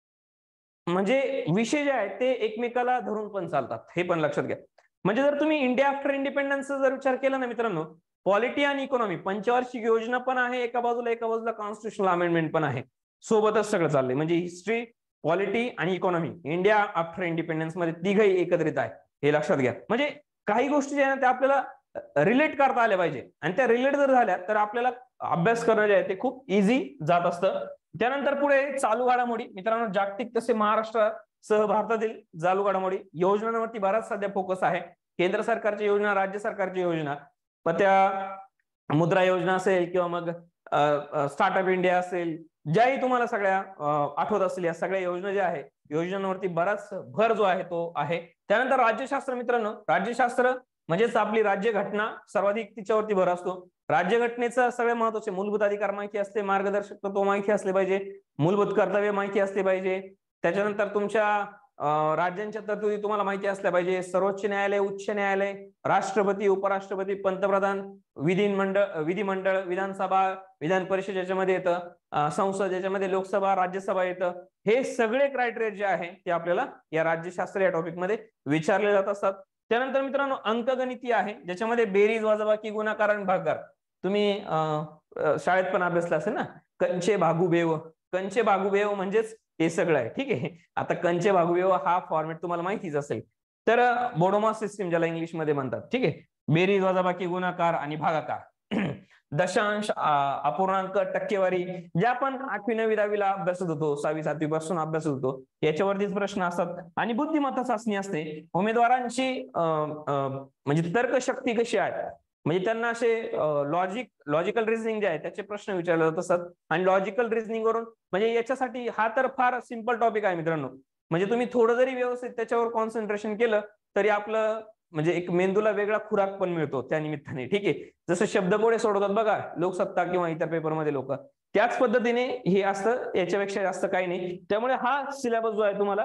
म्हणजे विषय जे आहेत ते एकमेकाला धरून पण चालतात, हे पण लक्षात घ्या. म्हणजे जर तुम्ही इंडिया आफ्टर इंडिपेंडन्सचा जर विचार केला ना मित्रांनो, पॉलिटी आणि इकॉनॉमी पंचवार्षिक योजना पण आहे एका बाजूला कॉन्स्टिट्यूशनल अमेंडमेंट पण आहे, सोबतच सगळं चाललंय. म्हणजे हिस्ट्री, पॉलिटी आणि इकॉनॉमी इंडिया आफ्टर इंडिपेंडन्स मध्ये तिघही एकत्रित आहे, हे लक्षात घ्या. म्हणजे काही गोष्टी ज्या आहेत त्या आपल्याला रिलेट करता आल्या पाहिजे, आणि त्या रिलेट जर झाल्या तर आपल्याला अभ्यास करणं जे आहे ते खूप इझी जात असतं. त्यानंतर पुढे चालू घडामोडी मित्रांनो, जागतिक तसे महाराष्ट्रासह भारतातील चालू घडामोडी योजनांवरती बराच सध्या फोकस आहे. केंद्र सरकारच्या योजना, राज्य सरकारच्या योजना, मग त्या मुद्रा योजना असेल किंवा मग स्टार्टअप इंडिया असेल, ज्याही तुम्हाला सगळ्या आठवत असतील, या सगळ्या योजना ज्या आहेत योजनांवरती बराच भर जो आहे तो आहे. त्यानंतर राज्यशास्त्र मित्रांनो, राज्यशास्त्र म्हणजेच आपली राज्यघटना, सर्वाधिक तिच्यावरती भर असतो. राज्यघटनेचं सगळ्यात महत्वाचे मूलभूत अधिकार माहिती असते, मार्गदर्शक तत्व माहिती असले पाहिजे, मूलभूत कर्तव्य माहिती असले पाहिजे. त्याच्यानंतर तुमच्या राज्यांच्या तरतुदी तुम्हाला माहिती असल्या पाहिजे. सर्वोच्च न्यायालय, उच्च न्यायालय, राष्ट्रपती, उपराष्ट्रपती, पंतप्रधान, विधिमंडळ, विधानसभा, विधान परिषद ज्याच्यामध्ये येतं, संसद ज्याच्यामध्ये लोकसभा, राज्यसभा येतं. हे सगळे क्रायटेरिया जे आहे ते आपल्याला या राज्यशास्त्र या टॉपिक मध्ये विचारले जात असतात. त्यानंतर मित्रांनो अंकगणिती आहे, ज्याच्यामध्ये बेरीज, वजाबाकी, गुणाकार आणि भागाकार तुम्ही शाळेत पण अभ्यासला असेल ना. कंचे भागुबेव, कंचे भागुबेव म्हणजेच हे सगळं आहे, ठीक आहे. आता कंचे भागुबेव हा फॉर्मेट तुम्हाला माहितीच असेल. तर बोडोमास सिस्टीम ज्याला इंग्लिश मध्ये म्हणतात, ठीक आहे. बेरीज, वजाबाकी, गुणाकार आणि भागाकार, दशांश, अपूर्णांक, टक्केवारी, ज्या आपण 8वी 9वी 10वीला अभ्यासत होतो, 6वी 7वी पासून अभ्यासत होतो, याच्यावरतीच प्रश्न असतात. आणि बुद्धिमत्ता चाचणी असते. उमेदवारांची म्हणजे तर्कशक्ती कशी आहे, म्हणजे त्यांना असे लॉजिकल रिझनिंग जे आहे त्याचे प्रश्न विचारले जात असतात. आणि लॉजिकल रिझनिंग वरून म्हणजे याच्यासाठी हा तर फार सिंपल टॉपिक आहे मित्रांनो. म्हणजे तुम्ही थोडं जरी व्यवस्थित त्याच्यावर कॉन्सन्ट्रेशन केलं तरी आपलं म्हणजे एक मेंदूला वेगळा खुराक पण मिळतो त्या निमित्ताने, ठीक आहे. जसं शब्दकोडे सोडवतात बघा लोकसत्ता किंवा इतर पेपरमध्ये लोक, त्याच पद्धतीने हे असतं, याच्यापेक्षा जास्त काही नाही. त्यामुळे हा सिलेबस जो आहे तुम्हाला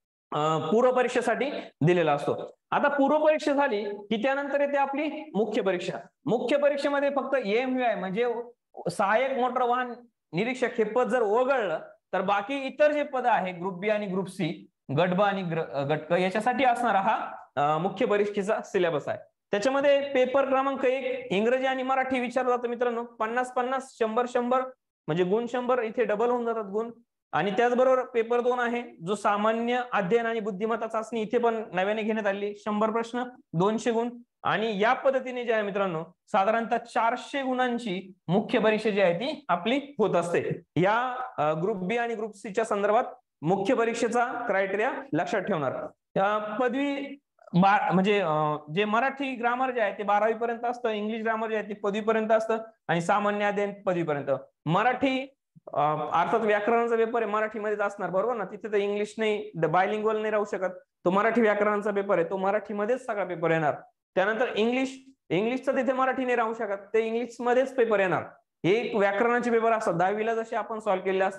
पूर्व परीक्षेसाठी दिलेला असतो. आता पूर्व परीक्षा झाली की त्यानंतर येते आपली मुख्य परीक्षा. मुख्य परीक्षेमध्ये फक्त AMVI म्हणजे सहाय्यक मोटर वाहन निरीक्षक हे पद जर वगळलं तर बाकी इतर जे पद आहे ग्रुप बी आणि ग्रुप सी, गट ब आणि गट क, याच्यासाठी असणारा हा मुख्य परीक्षेचा सिलेबस आहे. त्याच्यामध्ये पेपर क्रमांक 1 इंग्रजी आणि मराठी विचारलं जातं मित्रांनो. 50-50, 100-100 म्हणजे गुण 100 इथे डबल होऊन जातात गुण. आणि त्याचबरोबर पेपर 2 आहे जो सामान्य अध्ययन आणि बुद्धिमत्ता चाचणी, इथे पण नव्याने घेण्यात आली. 100 प्रश्न, 200 गुण. आणि या पद्धतीने जे आहे मित्रांनो साधारणतः 400 गुणांची मुख्य परीक्षा जी आहे ती आपली होत असते. या ग्रुप बी आणि ग्रुप सी च्या संदर्भात मुख्य परीक्षेचा क्रायटेरिया लक्षात ठेवणार. पदवी म्हणजे जे मराठी ग्रामर जे आहे ते 12वी पर्यंत असतं, इंग्लिश ग्रामर जे आहे ते पदवी पर्यंत असतं, आणि सामान्य अध्ययन पदवीपर्यंत. मराठी अर्थात व्याकरणाचा पेपर आहे मराठीमध्येच असणार, बरोबर ना. तिथे तर इंग्लिश नाही, बायलिंग्वल नाही राहू शकत. तो मराठी व्याकरणाचा पेपर आहे, तो मराठीमध्येच सगळा पेपर येणार. त्यानंतर इंग्लिशचा तिथे मराठी नाही राहू शकत, ते इंग्लिश मध्येच पेपर येणार. हे व्याकरणाचे पेपर असतात 10वीला जसे आपण सॉल्व्ह केलेले असतात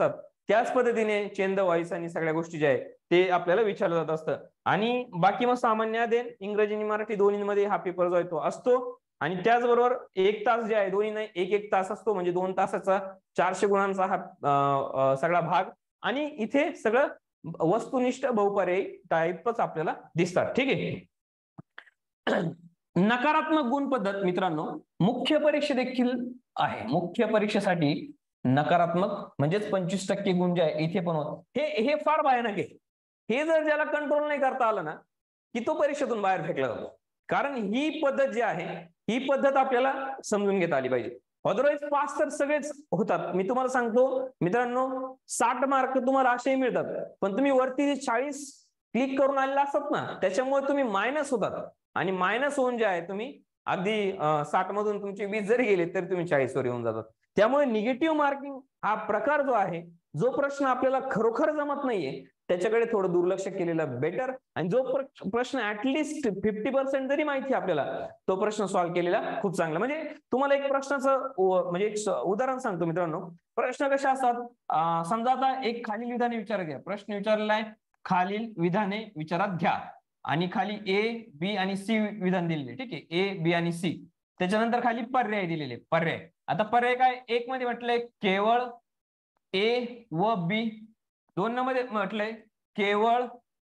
त्याच पद्धतीने चेंद व्हॉइस आणि सगळ्या गोष्टी ज्या आहेत ते आपल्याला विचारलं जात असतं. आणि बाकी मग सामान्य अध्ययन इंग्रजी आणि मराठी दोन्हीमध्ये हा पेपर जो आहे तो असतो. आणि त्याचबरोबर 1 तास जे आहे दोन्ही एक एक तास असतो, म्हणजे 2 तासाचा 400 गुणांचा हा सगळा भाग. आणि इथे सगळं वस्तुनिष्ठ बहुपर्यायी टाईपच आपल्याला दिसतात. ठीक आहे. नकारात्मक गुण पद्धत मित्रांनो मुख्य परीक्षा देखील आहे. मुख्य परीक्षेसाठी नकारात्मक म्हणजेच 25% गुण जे आहे इथे पण होत. हे फार भयानक आहे. हे जर ज्याला कंट्रोल नाही करता आलं ना की तो परीक्षेतून बाहेर फेकला जातो. कारण ही पद्धत जी आहे ही पद्धत आपल्याला समजून घेता आली पाहिजे. अदरवाईज पास तर सगळेच होतात. मी तुम्हाला सांगतो मित्रांनो 60 मार्क तुम्हाला असेही मिळतात, पण तुम्ही वरती 40 क्लिक करून आलेला असतात ना त्याच्यामुळे तुम्ही मायनस होतात. आणि मायनस होऊन जे आहे तुम्ही अगदी 60 मधून तुमचे 20 जरी गेले तरी तुम्ही 40 वर येऊन जातात. त्यामुळे निगेटिव्ह मार्किंग हा प्रकार जो आहे, जो प्रश्न आपल्याला खरोखर जमत नाहीये त्याच्याकडे थोडं दुर्लक्ष केलेलं बेटर. आणि जो प्रश्न ऍटलिस्ट 50% जरी माहिती आपल्याला तो प्रश्न सॉल्व्ह केलेला खूप चांगला. म्हणजे तुम्हाला एक प्रश्नाचं म्हणजे एक उदाहरण सांगतो मित्रांनो. प्रश्न कसे असतात, समजा आता एक खालील विधाने विचारात घ्या. प्रश्न विचारलेला आहे खालील विधाने विचारात घ्या आणि खाली ए बी आणि सी विधान दिलेले. ठीक आहे, ए बी आणि सी. त्याच्यानंतर खाली पर्याय दिलेले. पर्याय आता पर्याय काय, एक मध्ये म्हटलंय केवळ ए व बी, 2 मध्ये म्हटलंय केवळ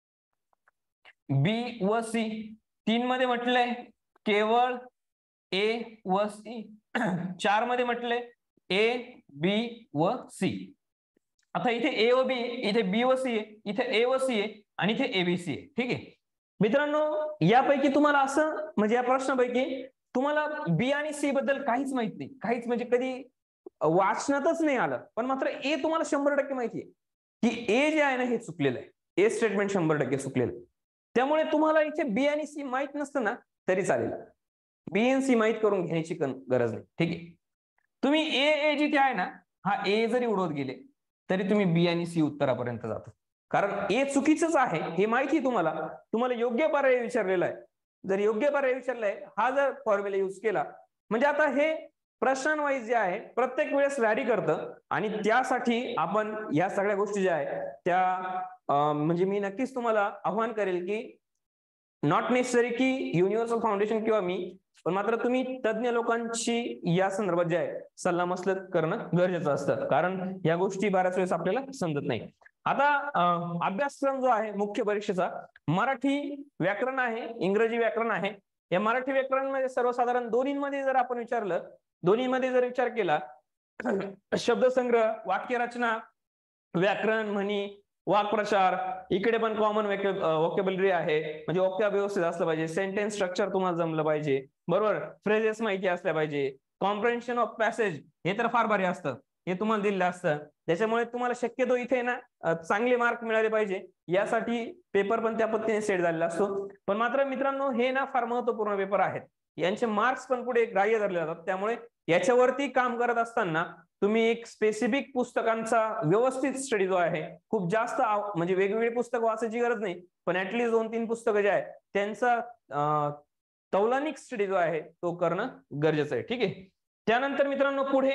बी व सी, 3 मध्ये म्हटलंय केवळ ए व सी, 4 मध्ये म्हटलंय ए बी व सी. आता इथे ए व बी, इथे बी व सी आहे, इथे ए व सी आहे आणि इथे एबीसी आहे. ठीक आहे मित्रांनो, यापैकी तुम्हाला असं म्हणजे या प्रश्नापैकी तुम्हाला बी आणि सी बद्दल काहीच माहित नाही, काहीच म्हणजे कधी वाचनातच नाही आलं, पण मात्र ए तुम्हाला 100% माहिती आहे की ए जे आहे ना हे चुकलेलं आहे. ए स्टेटमेंट 100% चुकलेलं आहे. त्यामुळे तुम्हाला इथे बी आणि सी माहित नसतं ना तरी चालेल, बी आणि सी माहित करून घ्यायची गरज नाही. ठीक आहे, तुम्ही ए जिथे आहे ना हा ए जरी उडवत गेले तरी तुम्ही बी आणि सी उत्तरापर्यंत जातात. कारण ए चुकीचंच आहे हे माहिती तुम्हाला. तुम्हाला योग्य पर्याय विचारलेला आहे. जर योग्य पर्याय विचारलाय हा जर फॉर्म्युला यूज केला म्हणजे आता हे प्रश्नांवाईज जे आहे प्रत्येक वेळेस व्हॅरी करतं. आणि त्यासाठी आपण या सगळ्या गोष्टी ज्या आहेत त्या म्हणजे मी नक्कीच तुम्हाला आव्हान करेल की नॉट नेसेसरी की युनिव्हर्सल फाउंडेशन किंवा मी, पण मात्र तुम्ही तज्ञ लोकांची या संदर्भात जे आहे सल्लामसलत करणं गरजेचं असतं. कारण या गोष्टी बऱ्याच वेळेस आपल्याला समजत नाही. आता अभ्यासक्रम जो आहे मुख्य परीक्षेचा मराठी व्याकरण आहे, इंग्रजी व्याकरण आहे. या मराठी व्याकरणमध्ये सर्वसाधारण दोन्हीमध्ये जर आपण विचारलं, दोन्हीमध्ये जर विचार केला शब्दसंग्रह, वाक्यरचना, व्याकरण, म्हणी, वाक्प्रचार, इकडे पण कॉमन वोकॅब्युलरी आहे म्हणजे वाक्य व्यवस्थित असलं पाहिजे, सेंटेन्स स्ट्रक्चर तुम्हाला जमलं पाहिजे, बरोबर, फ्रेजेस माहिती असल्या पाहिजे, कॉम्प्रेन्शन ऑफ पॅसेज हे तर फार भारी असतं, हे तुम्हाला दिलेलं असतं. त्याच्यामुळे तुम्हाला शक्यतो इथे ना चांगले मार्क मिळाले पाहिजे यासाठी पेपर पण त्या पद्धतीने सेट झालेला असतो. पण मात्र मित्रांनो हे ना फार महत्वपूर्ण पेपर आहेत, यांचे मार्क्स पण पुढे ग्राह्य धरले जातात. त्यामुळे याच्यावरती काम करत असताना तुम्ही एक स्पेसिफिक पुस्तकांचा व्यवस्थित स्टडी जो आहे, खूप जास्त म्हणजे वेगवेगळी पुस्तकं वाचायची गरज नाही, पण ऍटलीस्ट 2-3 पुस्तकं जे आहे त्यांचा तौलनिक स्टडी जो आहे तो करणं गरजेचं आहे. ठीक आहे, त्यानंतर मित्रांनो पुढे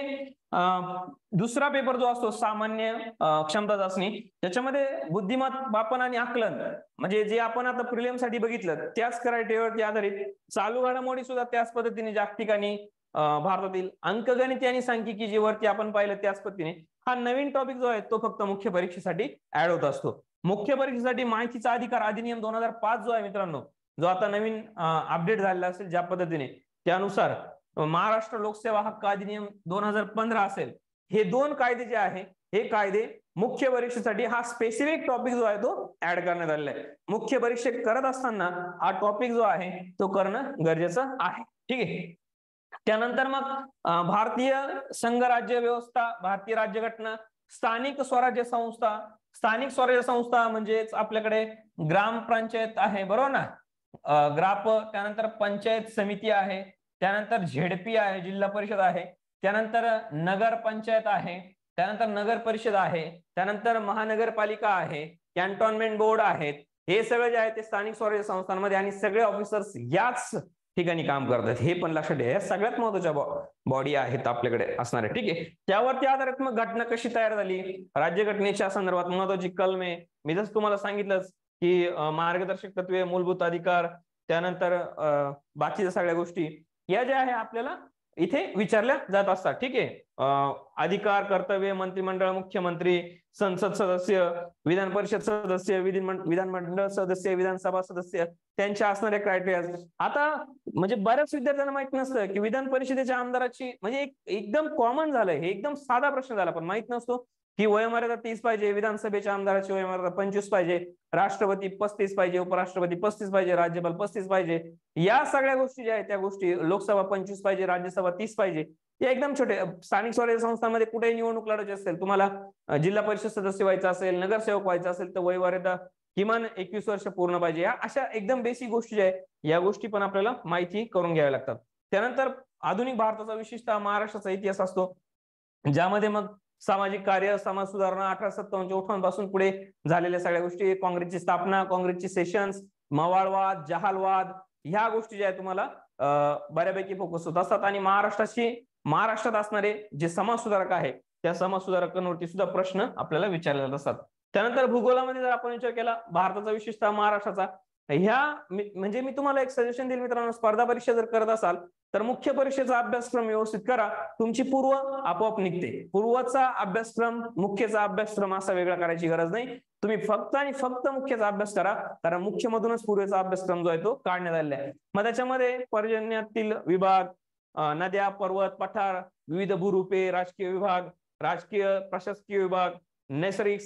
दुसरा पेपर जो असतो सामान्य क्षमता चाचणी, त्याच्यामध्ये बुद्धिमत्ता, मापन आणि आकलन म्हणजे जे आपण आता प्रिलिम साठी बघितलं त्याच क्रायटेरियावरती आधारित चालू घडामोडी सुद्धा त्याच पद्धतीने जागतिक आणि भारतातील अंकगणिती आणि सांख्यिकी जे वरती आपण पाहिलं त्याच पद्धतीने हा नवीन टॉपिक जो आहे तो फक्त मुख्य परीक्षेसाठी ऍड होत असतो. मुख्य परीक्षेसाठी माहितीचा अधिकार अधिनियम 2005 जो आहे मित्रांनो, जो आता नवीन अपडेट झालेला असेल ज्या पद्धतीने, त्यानुसार महाराष्ट्र लोकसेवा हक्क अधिनियम 2015 असेल, हे 2 कायदे जे आहे हे कायदे मुख्य परीक्षेसाठी हा स्पेसिफिक टॉपिक जो आहे तो ऍड करण्यात आलेला आहे. मुख्य परीक्षे करत असताना हा टॉपिक जो आहे तो करणं गरजेचं आहे. ठीक आहे, त्यानंतर मग भारतीय संघ राज्य व्यवस्था, भारतीय राज्यघटना, स्थानिक स्वराज्य संस्था. स्थानिक स्वराज्य संस्था म्हणजेच आपल्याकडे ग्रामपंचायत आहे, बरोबर ना, ग्राप, त्यानंतर पंचायत समिती आहे, त्यानंतर झेडपी आहे, जिल्हा परिषद आहे, त्यानंतर नगर पंचायत आहे, त्यानंतर नगर परिषद आहे, त्यानंतर महानगरपालिका आहे, कॅन्टोन्मेंट बोर्ड आहेत. हे सगळे जे आहे ते स्थानिक स्वराज्य संस्थांमध्ये आणि सगळे ऑफिसर्स याच ठिकाणी काम करतात, हे पण लक्षात ठेवा. या सगळ्यात महत्वाच्या बॉडी आहेत आपल्याकडे असणारे. ठीक आहे, त्यावरती आधारित मग घटना कशी तयार झाली, राज्यघटनेच्या संदर्भात महत्वाची कलमे, मी जसं तुम्हाला सांगितलंच की मार्गदर्शक तत्वे, मूलभूत अधिकार, त्यानंतर बाकीच्या सगळ्या गोष्टी या ज्या आहे आपल्याला इथे विचारल्या जात असतात. ठीक आहे, अधिकार, कर्तव्य, मंत्रिमंडळ, मुख्यमंत्री, संसद सदस्य, विधान परिषद सदस्य, विधानमंडळ सदस्य, विधानसभा सदस्य, त्यांच्या असणाऱ्या क्रायटेरिया. आता म्हणजे बऱ्याच विद्यार्थ्यांना माहित नसतं की विधान परिषदेच्या आमदाराची म्हणजे एकदम कॉमन झालंय, हे एकदम साधा प्रश्न झाला, पण माहित नसतो की वयोमर्यादा 30 पाहिजे, विधानसभेच्या आमदाराची वयोमर्यादा 25 पाहिजे, राष्ट्रपती 35 पाहिजे, उपराष्ट्रपती 35 पाहिजे, राज्यपाल 35 पाहिजे. या सगळ्या गोष्टी ज्या आहेत त्या गोष्टी, लोकसभा 25 पाहिजे, राज्यसभा 30 पाहिजे. या एकदम छोटे. स्थानिक स्वराज्य संस्थांमध्ये कुठेही निवडणूक लढवायची असेल, तुम्हाला जिल्हा परिषद सदस्य व्हायचं असेल, नगरसेवक व्हायचं असेल, तर वयोमर्यादा किमान 21 वर्ष पूर्ण पाहिजे. या अशा एकदम बेसिक गोष्टी ज्या आहेत या गोष्टी पण आपल्याला माहिती करून घ्याव्या लागतात. त्यानंतर आधुनिक भारताचा विशेषतः महाराष्ट्राचा इतिहास असतो, ज्यामध्ये मग सामाजिक कार्य, समाज सुधारणा, 1857च्या उठावापासून पुढे झालेल्या सगळ्या गोष्टी, काँग्रेसची स्थापना, काँग्रेसची सेशन्स, मवाळवाद, जहालवाद, ह्या गोष्टी ज्या आहेत तुम्हाला बऱ्यापैकी फोकस होत असतात. आणि महाराष्ट्रात असणारे जे समाज सुधारक आहे त्या समाज सुधारकांवरती सुद्धा प्रश्न आपल्याला विचारले जात असतात. त्यानंतर भूगोलामध्ये जर आपण विचार केला भारताचा, विशेषतः महाराष्ट्राचा, ह्या म्हणजे मी तुम्हाला एक सजेशन देईल मित्रांनो, स्पर्धा परीक्षा जर करत असाल तर मुख्य परीक्षेचा अभ्यासक्रम व्यवस्थित करा, तुमची पूर्व आपोआप निघते. पूर्वचा अभ्यासक्रम, मुख्यचा अभ्यासक्रम असा वेगळा करायची गरज नाही. तुम्ही फक्त आणि फक्त मुख्यचा अभ्यास करा, कारण मुख्यमधूनच पूर्वेचा अभ्यासक्रम जो आहे तो काढण्यात आलेला आहे. मग त्याच्यामध्ये पर्जन्यातील विभाग, नद्या, पर्वत, पठार, विविध भूरूपे, राजकीय विभाग, राजकीय प्रशासकीय विभाग, नैसर्गिक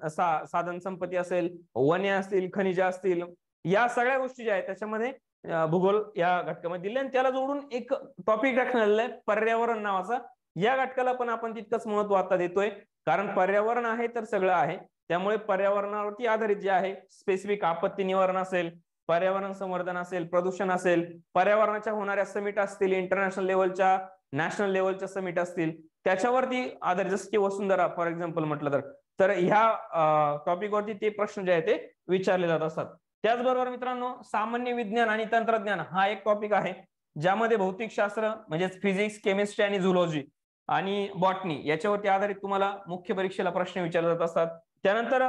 साधन संपत्ती असेल, वने असतील, खनिज असतील, या सगळ्या गोष्टी ज्या आहेत त्याच्यामध्ये भूगोल या घटकामध्ये दिले. आणि त्याला जोडून एक टॉपिक टाकण्यात आहे पर्यावरण नावाचा. या घटकाला पण आपण तितकंच महत्व आता देतोय, कारण पर्यावरण आहे तर सगळं आहे. त्यामुळे पर्यावरणावरती आधारित जे आहे स्पेसिफिक आपत्ती निवारण असेल, पर्यावरण संवर्धन असेल, प्रदूषण असेल, पर्यावरणाच्या होणाऱ्या समिट असतील, इंटरनॅशनल लेवलच्या, नॅशनल लेवलच्या समिट असतील, त्याच्यावरती आधारित, जसं की वसुंधरा फॉर एक्झाम्पल म्हटलं तर ह्या टॉपिकवरती ते प्रश्न जे आहे ते विचारले जात असतात. त्याचबरोबर मित्रांनो, सामान्य विज्ञान आणि तंत्रज्ञान हा एक टॉपिक आहे, ज्यामध्ये भौतिकशास्त्र म्हणजे फिजिक्स, केमिस्ट्री आणि झुलॉजी आणि बॉटनी याच्यावरती आधारित तुम्हाला मुख्य परीक्षेला प्रश्न विचारले जात असतात. त्यानंतर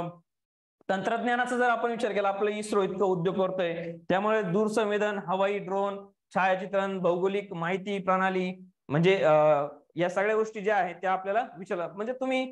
तंत्रज्ञानाचा जर आपण विचार केला, आपलं इस्रो इतकं उद्योग करतोय, त्यामुळे दूरसंवेदन, हवाई, ड्रोन, छायाचित्रण, भौगोलिक माहिती प्रणाली, म्हणजे या सगळ्या गोष्टी ज्या आहेत त्या आपल्याला विचारल्या. म्हणजे तुम्ही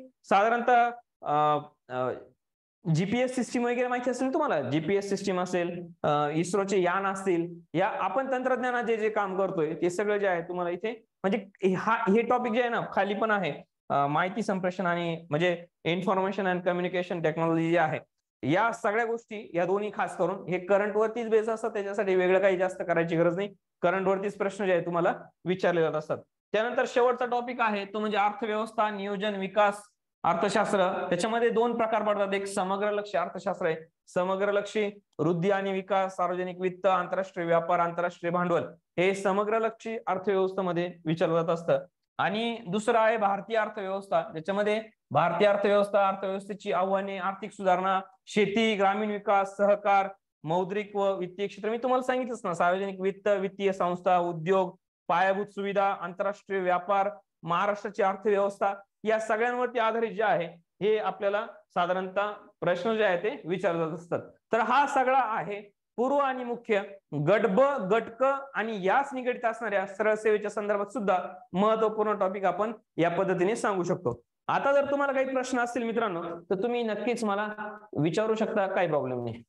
साधारणतः जीपीएस सिस्टीम वगैरे माहिती असेल तुम्हाला, जीपीएस सिस्टीम असेल, इस्रोचे यान असतील, या आपण तंत्रज्ञानात जे जे काम करतोय ते सगळं जे आहे तुम्हाला इथे, म्हणजे हे टॉपिक जे आहे ना खाली पण आहे, माहिती संप्रेषण आणि म्हणजे इन्फॉर्मेशन अँड कम्युनिकेशन टेक्नॉलॉजी जे आहे, या सगळ्या गोष्टी, या दोन्ही खास करून हे करंट वरतीच बेस असतात, त्याच्यासाठी वेगळं काही जास्त करायची गरज नाही. करंट वरतीच प्रश्न जे आहे तुम्हाला विचारले जात असतात. त्यानंतर शेवटचा टॉपिक आहे तो म्हणजे अर्थव्यवस्था, नियोजन, विकास, अर्थशास्त्र. त्याच्यामध्ये दोन प्रकार पडतात, एक समग्र लक्ष्य अर्थशास्त्र आहे, समग्र लक्ष्य वृद्धी आणि विकास, सार्वजनिक वित्त, आंतरराष्ट्रीय व्यापार, आंतरराष्ट्रीय भांडवल, हे समग्र लक्ष्य अर्थव्यवस्थेमध्ये विचारलं जात असतं. आणि दुसरं आहे भारतीय अर्थव्यवस्था, ज्याच्यामध्ये भारतीय अर्थव्यवस्थेची आव्हाने, आर्थिक सुधारणा, शेती, ग्रामीण विकास, सहकार, मौद्रिक व वित्तीय क्षेत्र. मी तुम्हाला सांगितलंच ना, सार्वजनिक वित्त, वित्तीय संस्था, उद्योग, पायाभूत सुविधा, आंतरराष्ट्रीय व्यापार, महाराष्ट्राची अर्थव्यवस्था, या सगळ्यांवरती आधारित जे आहे हे आपल्याला साधारणतः प्रश्न जे आहे ते विचारले जात असतात. तर हा सगळा आहे पूर्व आणि मुख्य, गट ब, गट क आणि याच निगडित असणाऱ्या सरळ सेवेच्या संदर्भात सुद्धा महत्वपूर्ण टॉपिक आपण या पद्धतीने सांगू शकतो. आता जर तुम्हाला काही प्रश्न असतील मित्रांनो तर तुम्ही नक्कीच मला विचारू शकता, काही प्रॉब्लेम नाही.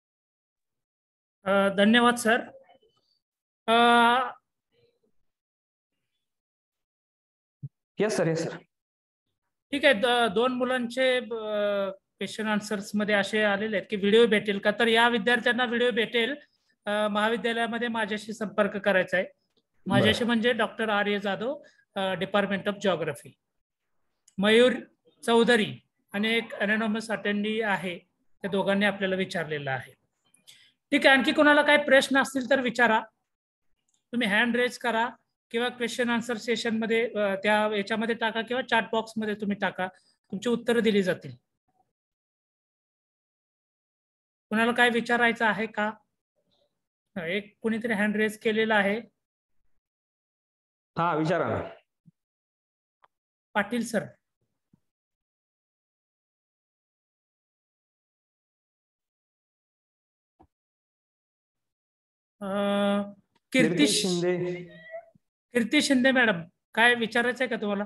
धन्यवाद sir. Yes sir, yes sir. ठीक आहे. दोन मुलांचे क्वेश्चन आन्सर्स मध्ये असे आलेले आहेत की व्हिडिओ भेटेल का, तर या विद्यार्थ्यांना व्हिडिओ भेटेल. महाविद्यालयामध्ये माझ्याशी संपर्क करायचा आहे. माझ्याशी म्हणजे doctor Arya Jadhav, department of geography. Mayur Chaudhari आणि एक अनॉनमस अटेंडी आहे, त्या दोघांनी आपल्याला विचारलेलं आहे. ठीक आहे. आणखी कोणाला काही प्रश्न असतील तर विचारा, तुम्ही हँड रेज करा किंवा क्वेश्चन आन्सर सेशन मध्ये त्या याच्यामध्ये टाका किंवा चॅट बॉक्स मध्ये तुम्ही टाका, तुमची उत्तरं दिली जातील. कोणाला काय विचारायचं आहे का? एक कुणीतरी हँड रेज केलेला आहे. हा विचारा ना. पाटील सर. कीर्ती शिंदे. कीर्ती शिंदे मॅडम, काय विचारायचं आहे का तुम्हाला?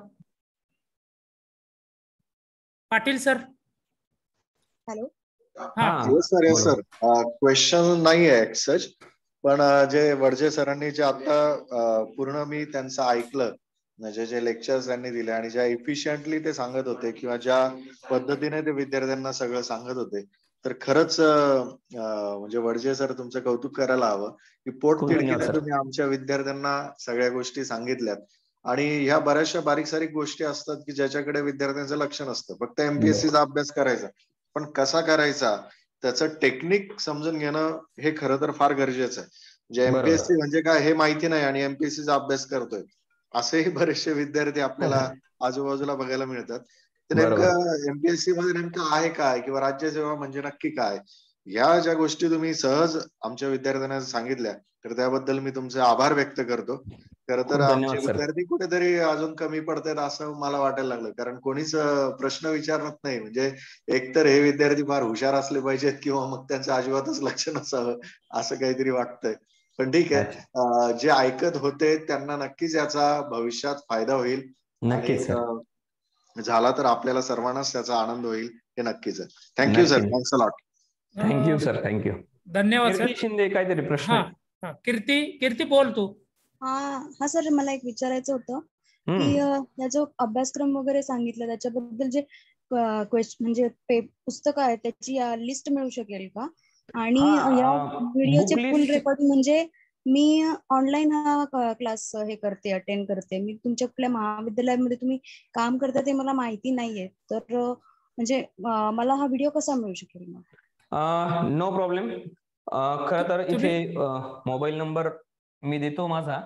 Patil sir. Hello. Yes sir question नाही आहे सच, पण जे वडजे सरांनी जे आता पूर्ण मी त्यांचं ऐकलं, म्हणजे जे लेक्चर्स त्यांनी दिले आणि ज्या इफिशियंटली ते सांगत होते किंवा ज्या पद्धतीने ते विद्यार्थ्यांना सगळं सांगत होते, तर खरंच म्हणजे वडजे सर तुमचं कौतुक करायला हवं की पोटतिडकीने तुम्ही आमच्या विद्यार्थ्यांना सगळ्या गोष्टी सांगितल्यात. आणि ह्या बऱ्याचशा बारीक सारीक गोष्टी असतात की ज्याच्याकडे विद्यार्थ्यांचं लक्ष नसतं. फक्त एमपीएससीचा अभ्यास करायचा, पण कसा करायचा त्याचं टेक्निक समजून घेणं हे खरं तर फार गरजेचं आहे. म्हणजे एमपीएससी म्हणजे काय हे माहिती नाही आणि एमपीएससीचा अभ्यास करतोय असेही बरेचसे विद्यार्थी आपल्याला आजूबाजूला बघायला मिळतात. तर नेमकं एमपीएससी मध्ये नेमकं आहे काय किंवा राज्य सेवा म्हणजे नक्की काय, ह्या ज्या गोष्टी तुम्ही सहज आमच्या विद्यार्थ्यांना सांगितल्या, तर त्याबद्दल मी तुमचे आभार व्यक्त करतो. खरं तर आमचे विद्यार्थी कुठेतरी अजून कमी पडतात असं मला वाटायला लागलं, कारण कोणीच प्रश्न विचारत नाही. म्हणजे एकतर हे विद्यार्थी फार हुशार असले पाहिजेत किंवा मग त्यांचं अजिबातच लक्ष नसावं असं काहीतरी वाटतंय. पण ठीक आहे, जे ऐकत होते त्यांना नक्कीच याचा भविष्यात फायदा होईल. नक्कीच झाला तर आपल्याला सर्वांनाच त्याचा आनंद होईल, हे नक्कीच आहे. Thank you sir. Thanks a lot. Thank you sir. Thank you. धन्यवाद सर. शिंदे काहीतरी प्रश्न. कीर्ती बोल तू. हा सर, मला एक विचारायचं होतं की या जो अभ्यासक्रम वगैरे सांगितलं त्याच्याबद्दल जे म्हणजे पुस्तकं आहेत त्याची लिस्ट मिळू शकेल का? आणि या व्हिडिओचे फुल रेकॉर्डिंग म्हणजे मी ऑनलाईन हा क्लास अटेंड करते. मी तुमच्या कुठल्या महाविद्यालयामध्ये तुम्ही काम करता ते मला माहिती नाहीये, तर म्हणजे मला हा व्हिडिओ कसा मिळू शकेल मग? No problem. खरं तर इथे मोबाईल नंबर मी देतो माझा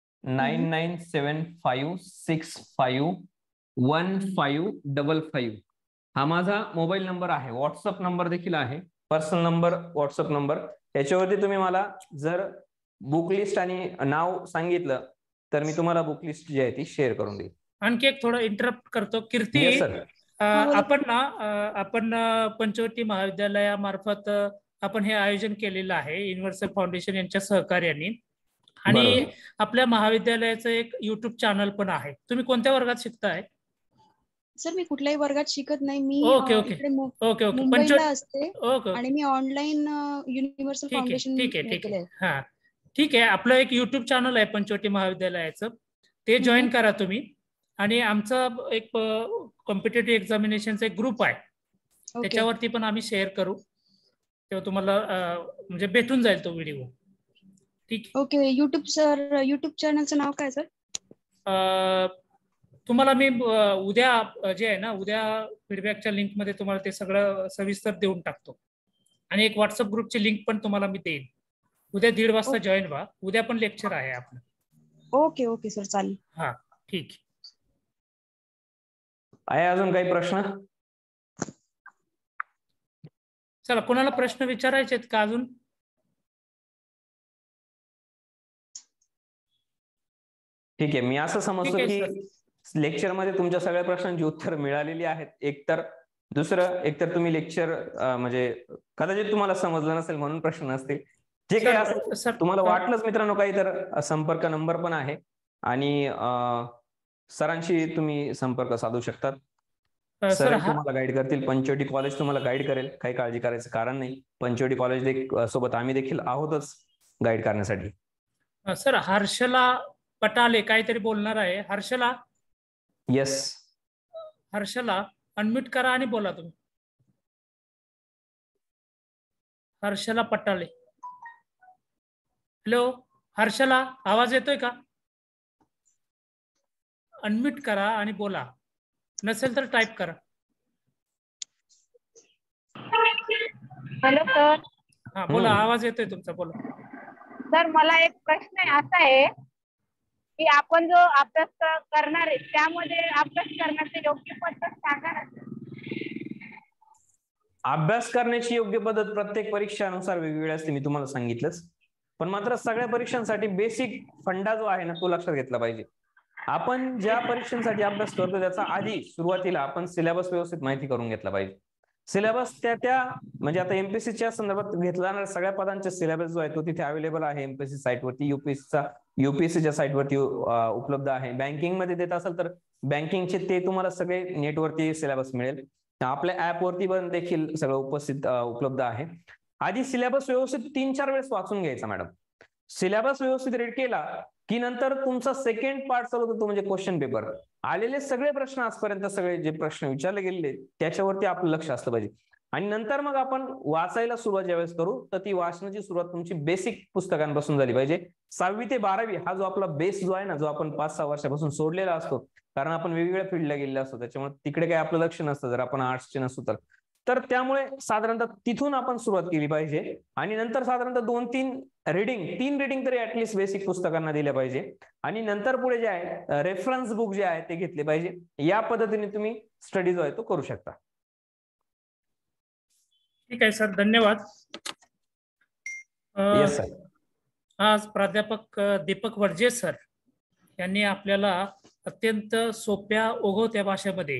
9975651555. हा माझा मोबाईल नंबर आहे. व्हॉट्सअप नंबर देखील आहे, पर्सनल नंबर, व्हॉट्सअप नंबर. याच्यावरती तुम्ही मला जर बुक लिस्ट आणि नाव सांगितलं तर मी तुम्हाला बुक लिस्ट जी आहे ती शेअर करून देईल. आणखी एक थोडं इंटरप्ट करतो. कीर्ती, आपण पंचवटी महाविद्यालयामार्फत आपण हे आयोजन केलेलं आहे युनिव्हर्सल फाउंडेशन यांच्या सहकार्याने, आणि आपल्या महाविद्यालयाचं एक युट्यूब चॅनल पण आहे. तुम्ही कोणत्या वर्गात शिकताय? सर मी कुठल्याही वर्गात शिकत नाही. मी मुंबईला असते आणि मी ऑनलाईन युनिव्हर्सल फाउंडेशन. ठीक आहे. आपलं एक युट्यूब चॅनल आहे पंचवटी महाविद्यालयाचं, ते जॉईन करा तुम्ही. आणि आमचा एक कॉम्पिटेटिव्ह एक्झामिनेशनचा एक ग्रुप आहे, त्याच्यावरती पण आम्ही शेअर करू, तेव्हा तुम्हाला म्हणजे भेटून जाईल तो व्हिडिओ. ठीक. ओके. युट्यूब चॅनलचं नाव काय सर? तुम्हाला मी उद्या जे आहे ना, उद्या फीडबॅकच्या लिंक मध्ये तुम्हाला ते सगळं सविस्तर देऊन टाकतो. आणि एक व्हॉट्सअप ग्रुपची लिंक पण तुम्हाला मी देईन. उद्या 1:30 वाजता जॉईन व्हा. उद्या पण लेक्चर आहे आपलं. ओके सर, चालेल. हा ठीक आहे. अजून काही प्रश्न? चला, कोणाला प्रश्न विचारायचे आहेत का अजून? ठीक आहे. मी असं समजतो की लेक्चर मध्ये तुमच्या सगळ्या प्रश्नांची उत्तर मिळालेली आहेत. एकतर तुम्ही लेक्चर म्हणजे कदाचित तुम्हाला समजलं नसेल म्हणून प्रश्न नसतील. जे काही असेल तुम्हाला वाटलंच मित्रांनो काही, तर संपर्क नंबर पण आहे आणि सरांशी तुम्ही संपर्क साधू शकतात. सर तुम्हाला गाईड करतील. पंचवटी कॉलेज तुम्हाला गाईड करेल, काही काळजी करायचं कारण नाही. पंचवटी कॉलेज सोबत आम्ही देखील आहोतच गाईड करण्यासाठी. सर हर्षला पटाले काहीतरी बोलणार आहे. हर्षला. येस. हर्षला अनम्यूट करा आणि बोला तुम्ही. हर्षला पटाले. हॅलो हर्षला, आवाज येतोय का? अनम्यूट करा आणि बोला, नसेल तर टाइप करा. Hello sir. हा बोला, आवाज येतोय तुमचा, बोला. सर मला एक प्रश्न असा आहे की आपण जो अभ्यास करणार आहे त्यामध्ये अभ्यास करण्याची योग्य पद्धत सांगा ना. अभ्यास करण्याची योग्य पद्धत प्रत्येक परीक्षानुसार वेगवेगळी असते, मी तुम्हाला सांगितलंच. पण मात्र सगळ्या परीक्षांसाठी बेसिक फंडा जो आहे ना तो लक्षात घेतला पाहिजे. आपण ज्या परीक्षांसाठी अभ्यास करतो त्याचा आधी सुरुवातीला आपण सिलेबस व्यवस्थित माहिती करून घेतला पाहिजे. सिलेबस त्या म्हणजे आता एमपीएससीच्या संदर्भात घेतला जाणाऱ्या सगळ्या पदांचे सिलेबस जो आहे तो तिथे अवेलेबल आहे एमपीएससी साईटवरती, युपीएससीच्या साईटवरती उपलब्ध आहे. बँकिंग मध्ये देत असेल तर बँकिंगचे ते तुम्हाला सगळे नेटवरती सिलेबस मिळेल. आपल्या ऍपवरती पण देखील सगळं उपलब्ध आहे. आधी सिलेबस व्यवस्थित 3-4 वेळेस वाचून घ्यायचा मॅडम. सिलेबस व्यवस्थित रीड केला की नंतर तुमचा सेकंड पार्ट चालू होतो तो म्हणजे क्वेश्चन पेपर. आलेले सगळे प्रश्न आजपर्यंत सगळे जे प्रश्न विचारले गेलेले त्याच्यावरती आपलं लक्ष असलं पाहिजे. आणि नंतर मग आपण वाचायला सुरुवात ज्यावेळेस करू तर ती वाचनाची सुरुवात तुमची बेसिक पुस्तकांपासून झाली पाहिजे. 6वी ते 12वी हा जो आपला बेस जो आहे ना जो आपण 5-6 वर्षापासून सोडलेला असतो कारण आपण वेगवेगळ्या फील्डला गेलेलो असतो त्याच्यामुळे तिकडे काही आपलं लक्ष नसतं जर आपण आर्ट्सचे नसतो तर त्यामुळे साधारणतः तिथून आपण सुरुवात केली पाहिजे. आणि नंतर साधारणतः 2-3 रीडिंग तरी ऍटलिस्ट बेसिक पुस्तकांना दिल्या पाहिजे. आणि नंतर पुढे जे आहे रेफरन्स बुक जे आहे ते घेतले पाहिजे. या पद्धतीने तुम्ही स्टडी जो आहे तो करू शकता. ठीक आहे सर, धन्यवाद. Yes sir. आज प्राध्यापक दीपक वडजे सर यांनी आपल्याला अत्यंत सोप्या ओघवत्या भाषेमध्ये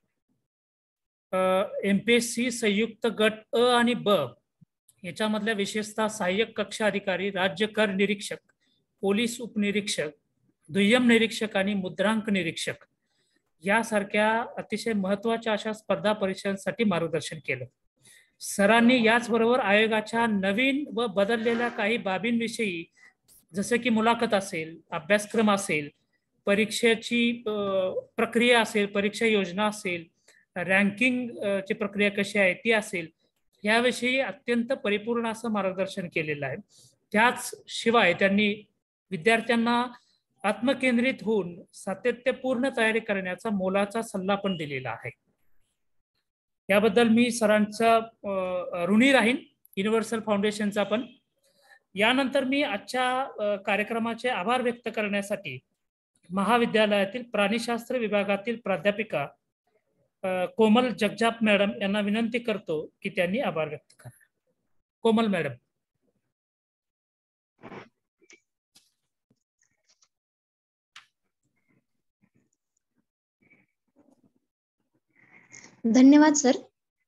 एमपीएससी संयुक्त गट अ आणि ब याच्यामधल्या विशेषतः सहाय्यक कक्ष अधिकारी, राज्य कर निरीक्षक, पोलीस उपनिरीक्षक, दुय्यम निरीक्षक आणि मुद्रांक निरीक्षक यासारख्या अतिशय महत्वाच्या अशा स्पर्धा परीक्षांसाठी मार्गदर्शन केलं. सरांनी याचबरोबर आयोगाच्या नवीन व बदललेल्या काही बाबींविषयी जसे की मुलाखत असेल, अभ्यासक्रम असेल, परीक्षेची प्रक्रिया असेल, परीक्षा योजना असेल, रँकिंग ची प्रक्रिया कशी आहे ती असेल याविषयी अत्यंत परिपूर्ण असं मार्गदर्शन केलेलं आहे. त्याच शिवाय त्यांनी विद्यार्थ्यांना आत्मकेंद्रित होऊन सातत्यपूर्ण तयारी करण्याचा मोलाचा सल्ला पण दिलेला आहे. याबद्दल मी सरांचा ऋणी राहीन, युनिव्हर्सल फाउंडेशनचा पण. यानंतर मी आजच्या कार्यक्रमाचे आभार व्यक्त करण्यासाठी महाविद्यालयातील प्राणीशास्त्र विभागातील प्राध्यापिका कोमल जगजाप मॅडम यांना विनंती करतो की त्यांनी आभार व्यक्त करा. कोमल मॅडम. धन्यवाद सर.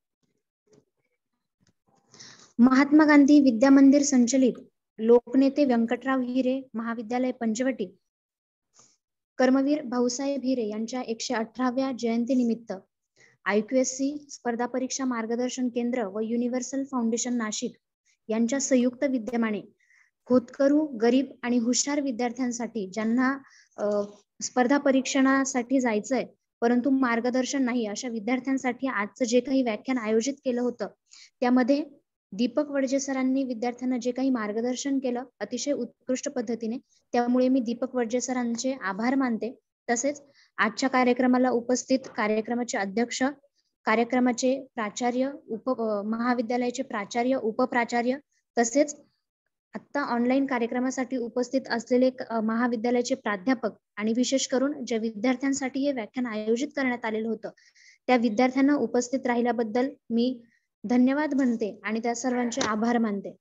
महात्मा गांधी विद्या मंदिर संचलित लोकनेते व्यंकटराव हिरे महाविद्यालय पंचवटी, कर्मवीर भाऊसाहेब हिरे यांच्या 118व्या जयंतीनिमित्त IQSC स्पर्धा परीक्षा मार्गदर्शन केंद्र व युनिव्हर्सल फाउंडेशन नाशिक यांच्या संयुक्त विद्यमाने होतकरू, गरीब आणि हुशार विद्यार्थ्यांसाठी ज्यांना स्पर्धा परीक्षणासाठी जायचंय परंतु मार्गदर्शन नाही अशा विद्यार्थ्यांसाठी आजचं जे काही व्याख्यान आयोजित केलं होतं त्यामध्ये दीपक वडजे सरांनी विद्यार्थ्यांना जे काही मार्गदर्शन केलं अतिशय उत्कृष्ट पद्धतीने, त्यामुळे मी दीपक वडजे सरांचे आभार मानते. तसेच आजच्या कार्यक्रमाला उपस्थित कार्यक्रमाचे अध्यक्ष, कार्यक्रमाचे प्राचार्य, महाविद्यालयाचे प्राचार्य, उपप्राचार्य, तसेच आता ऑनलाईन कार्यक्रमासाठी उपस्थित असलेले महाविद्यालयाचे प्राध्यापक आणि विशेष करून ज्या विद्यार्थ्यांसाठी हे व्याख्यान आयोजित करण्यात आलेलं होतं त्या विद्यार्थ्यांना उपस्थित राहिल्याबद्दल मी धन्यवाद म्हणते आणि त्या सर्वांचे आभार मानते.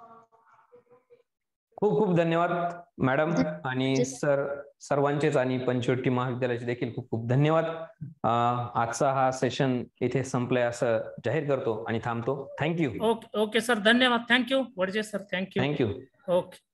खूप खूप धन्यवाद मॅडम आणि सर सर्वांचेच आणि पंचवटी महाविद्यालयाचे देखील खूप खूप धन्यवाद. आजचा हा सेशन इथे संपलाय असं जाहीर करतो आणि थांबतो. थँक्यू. ओके सर, धन्यवाद. Thank you Wadje sir. Thank you. Thank you. Okay.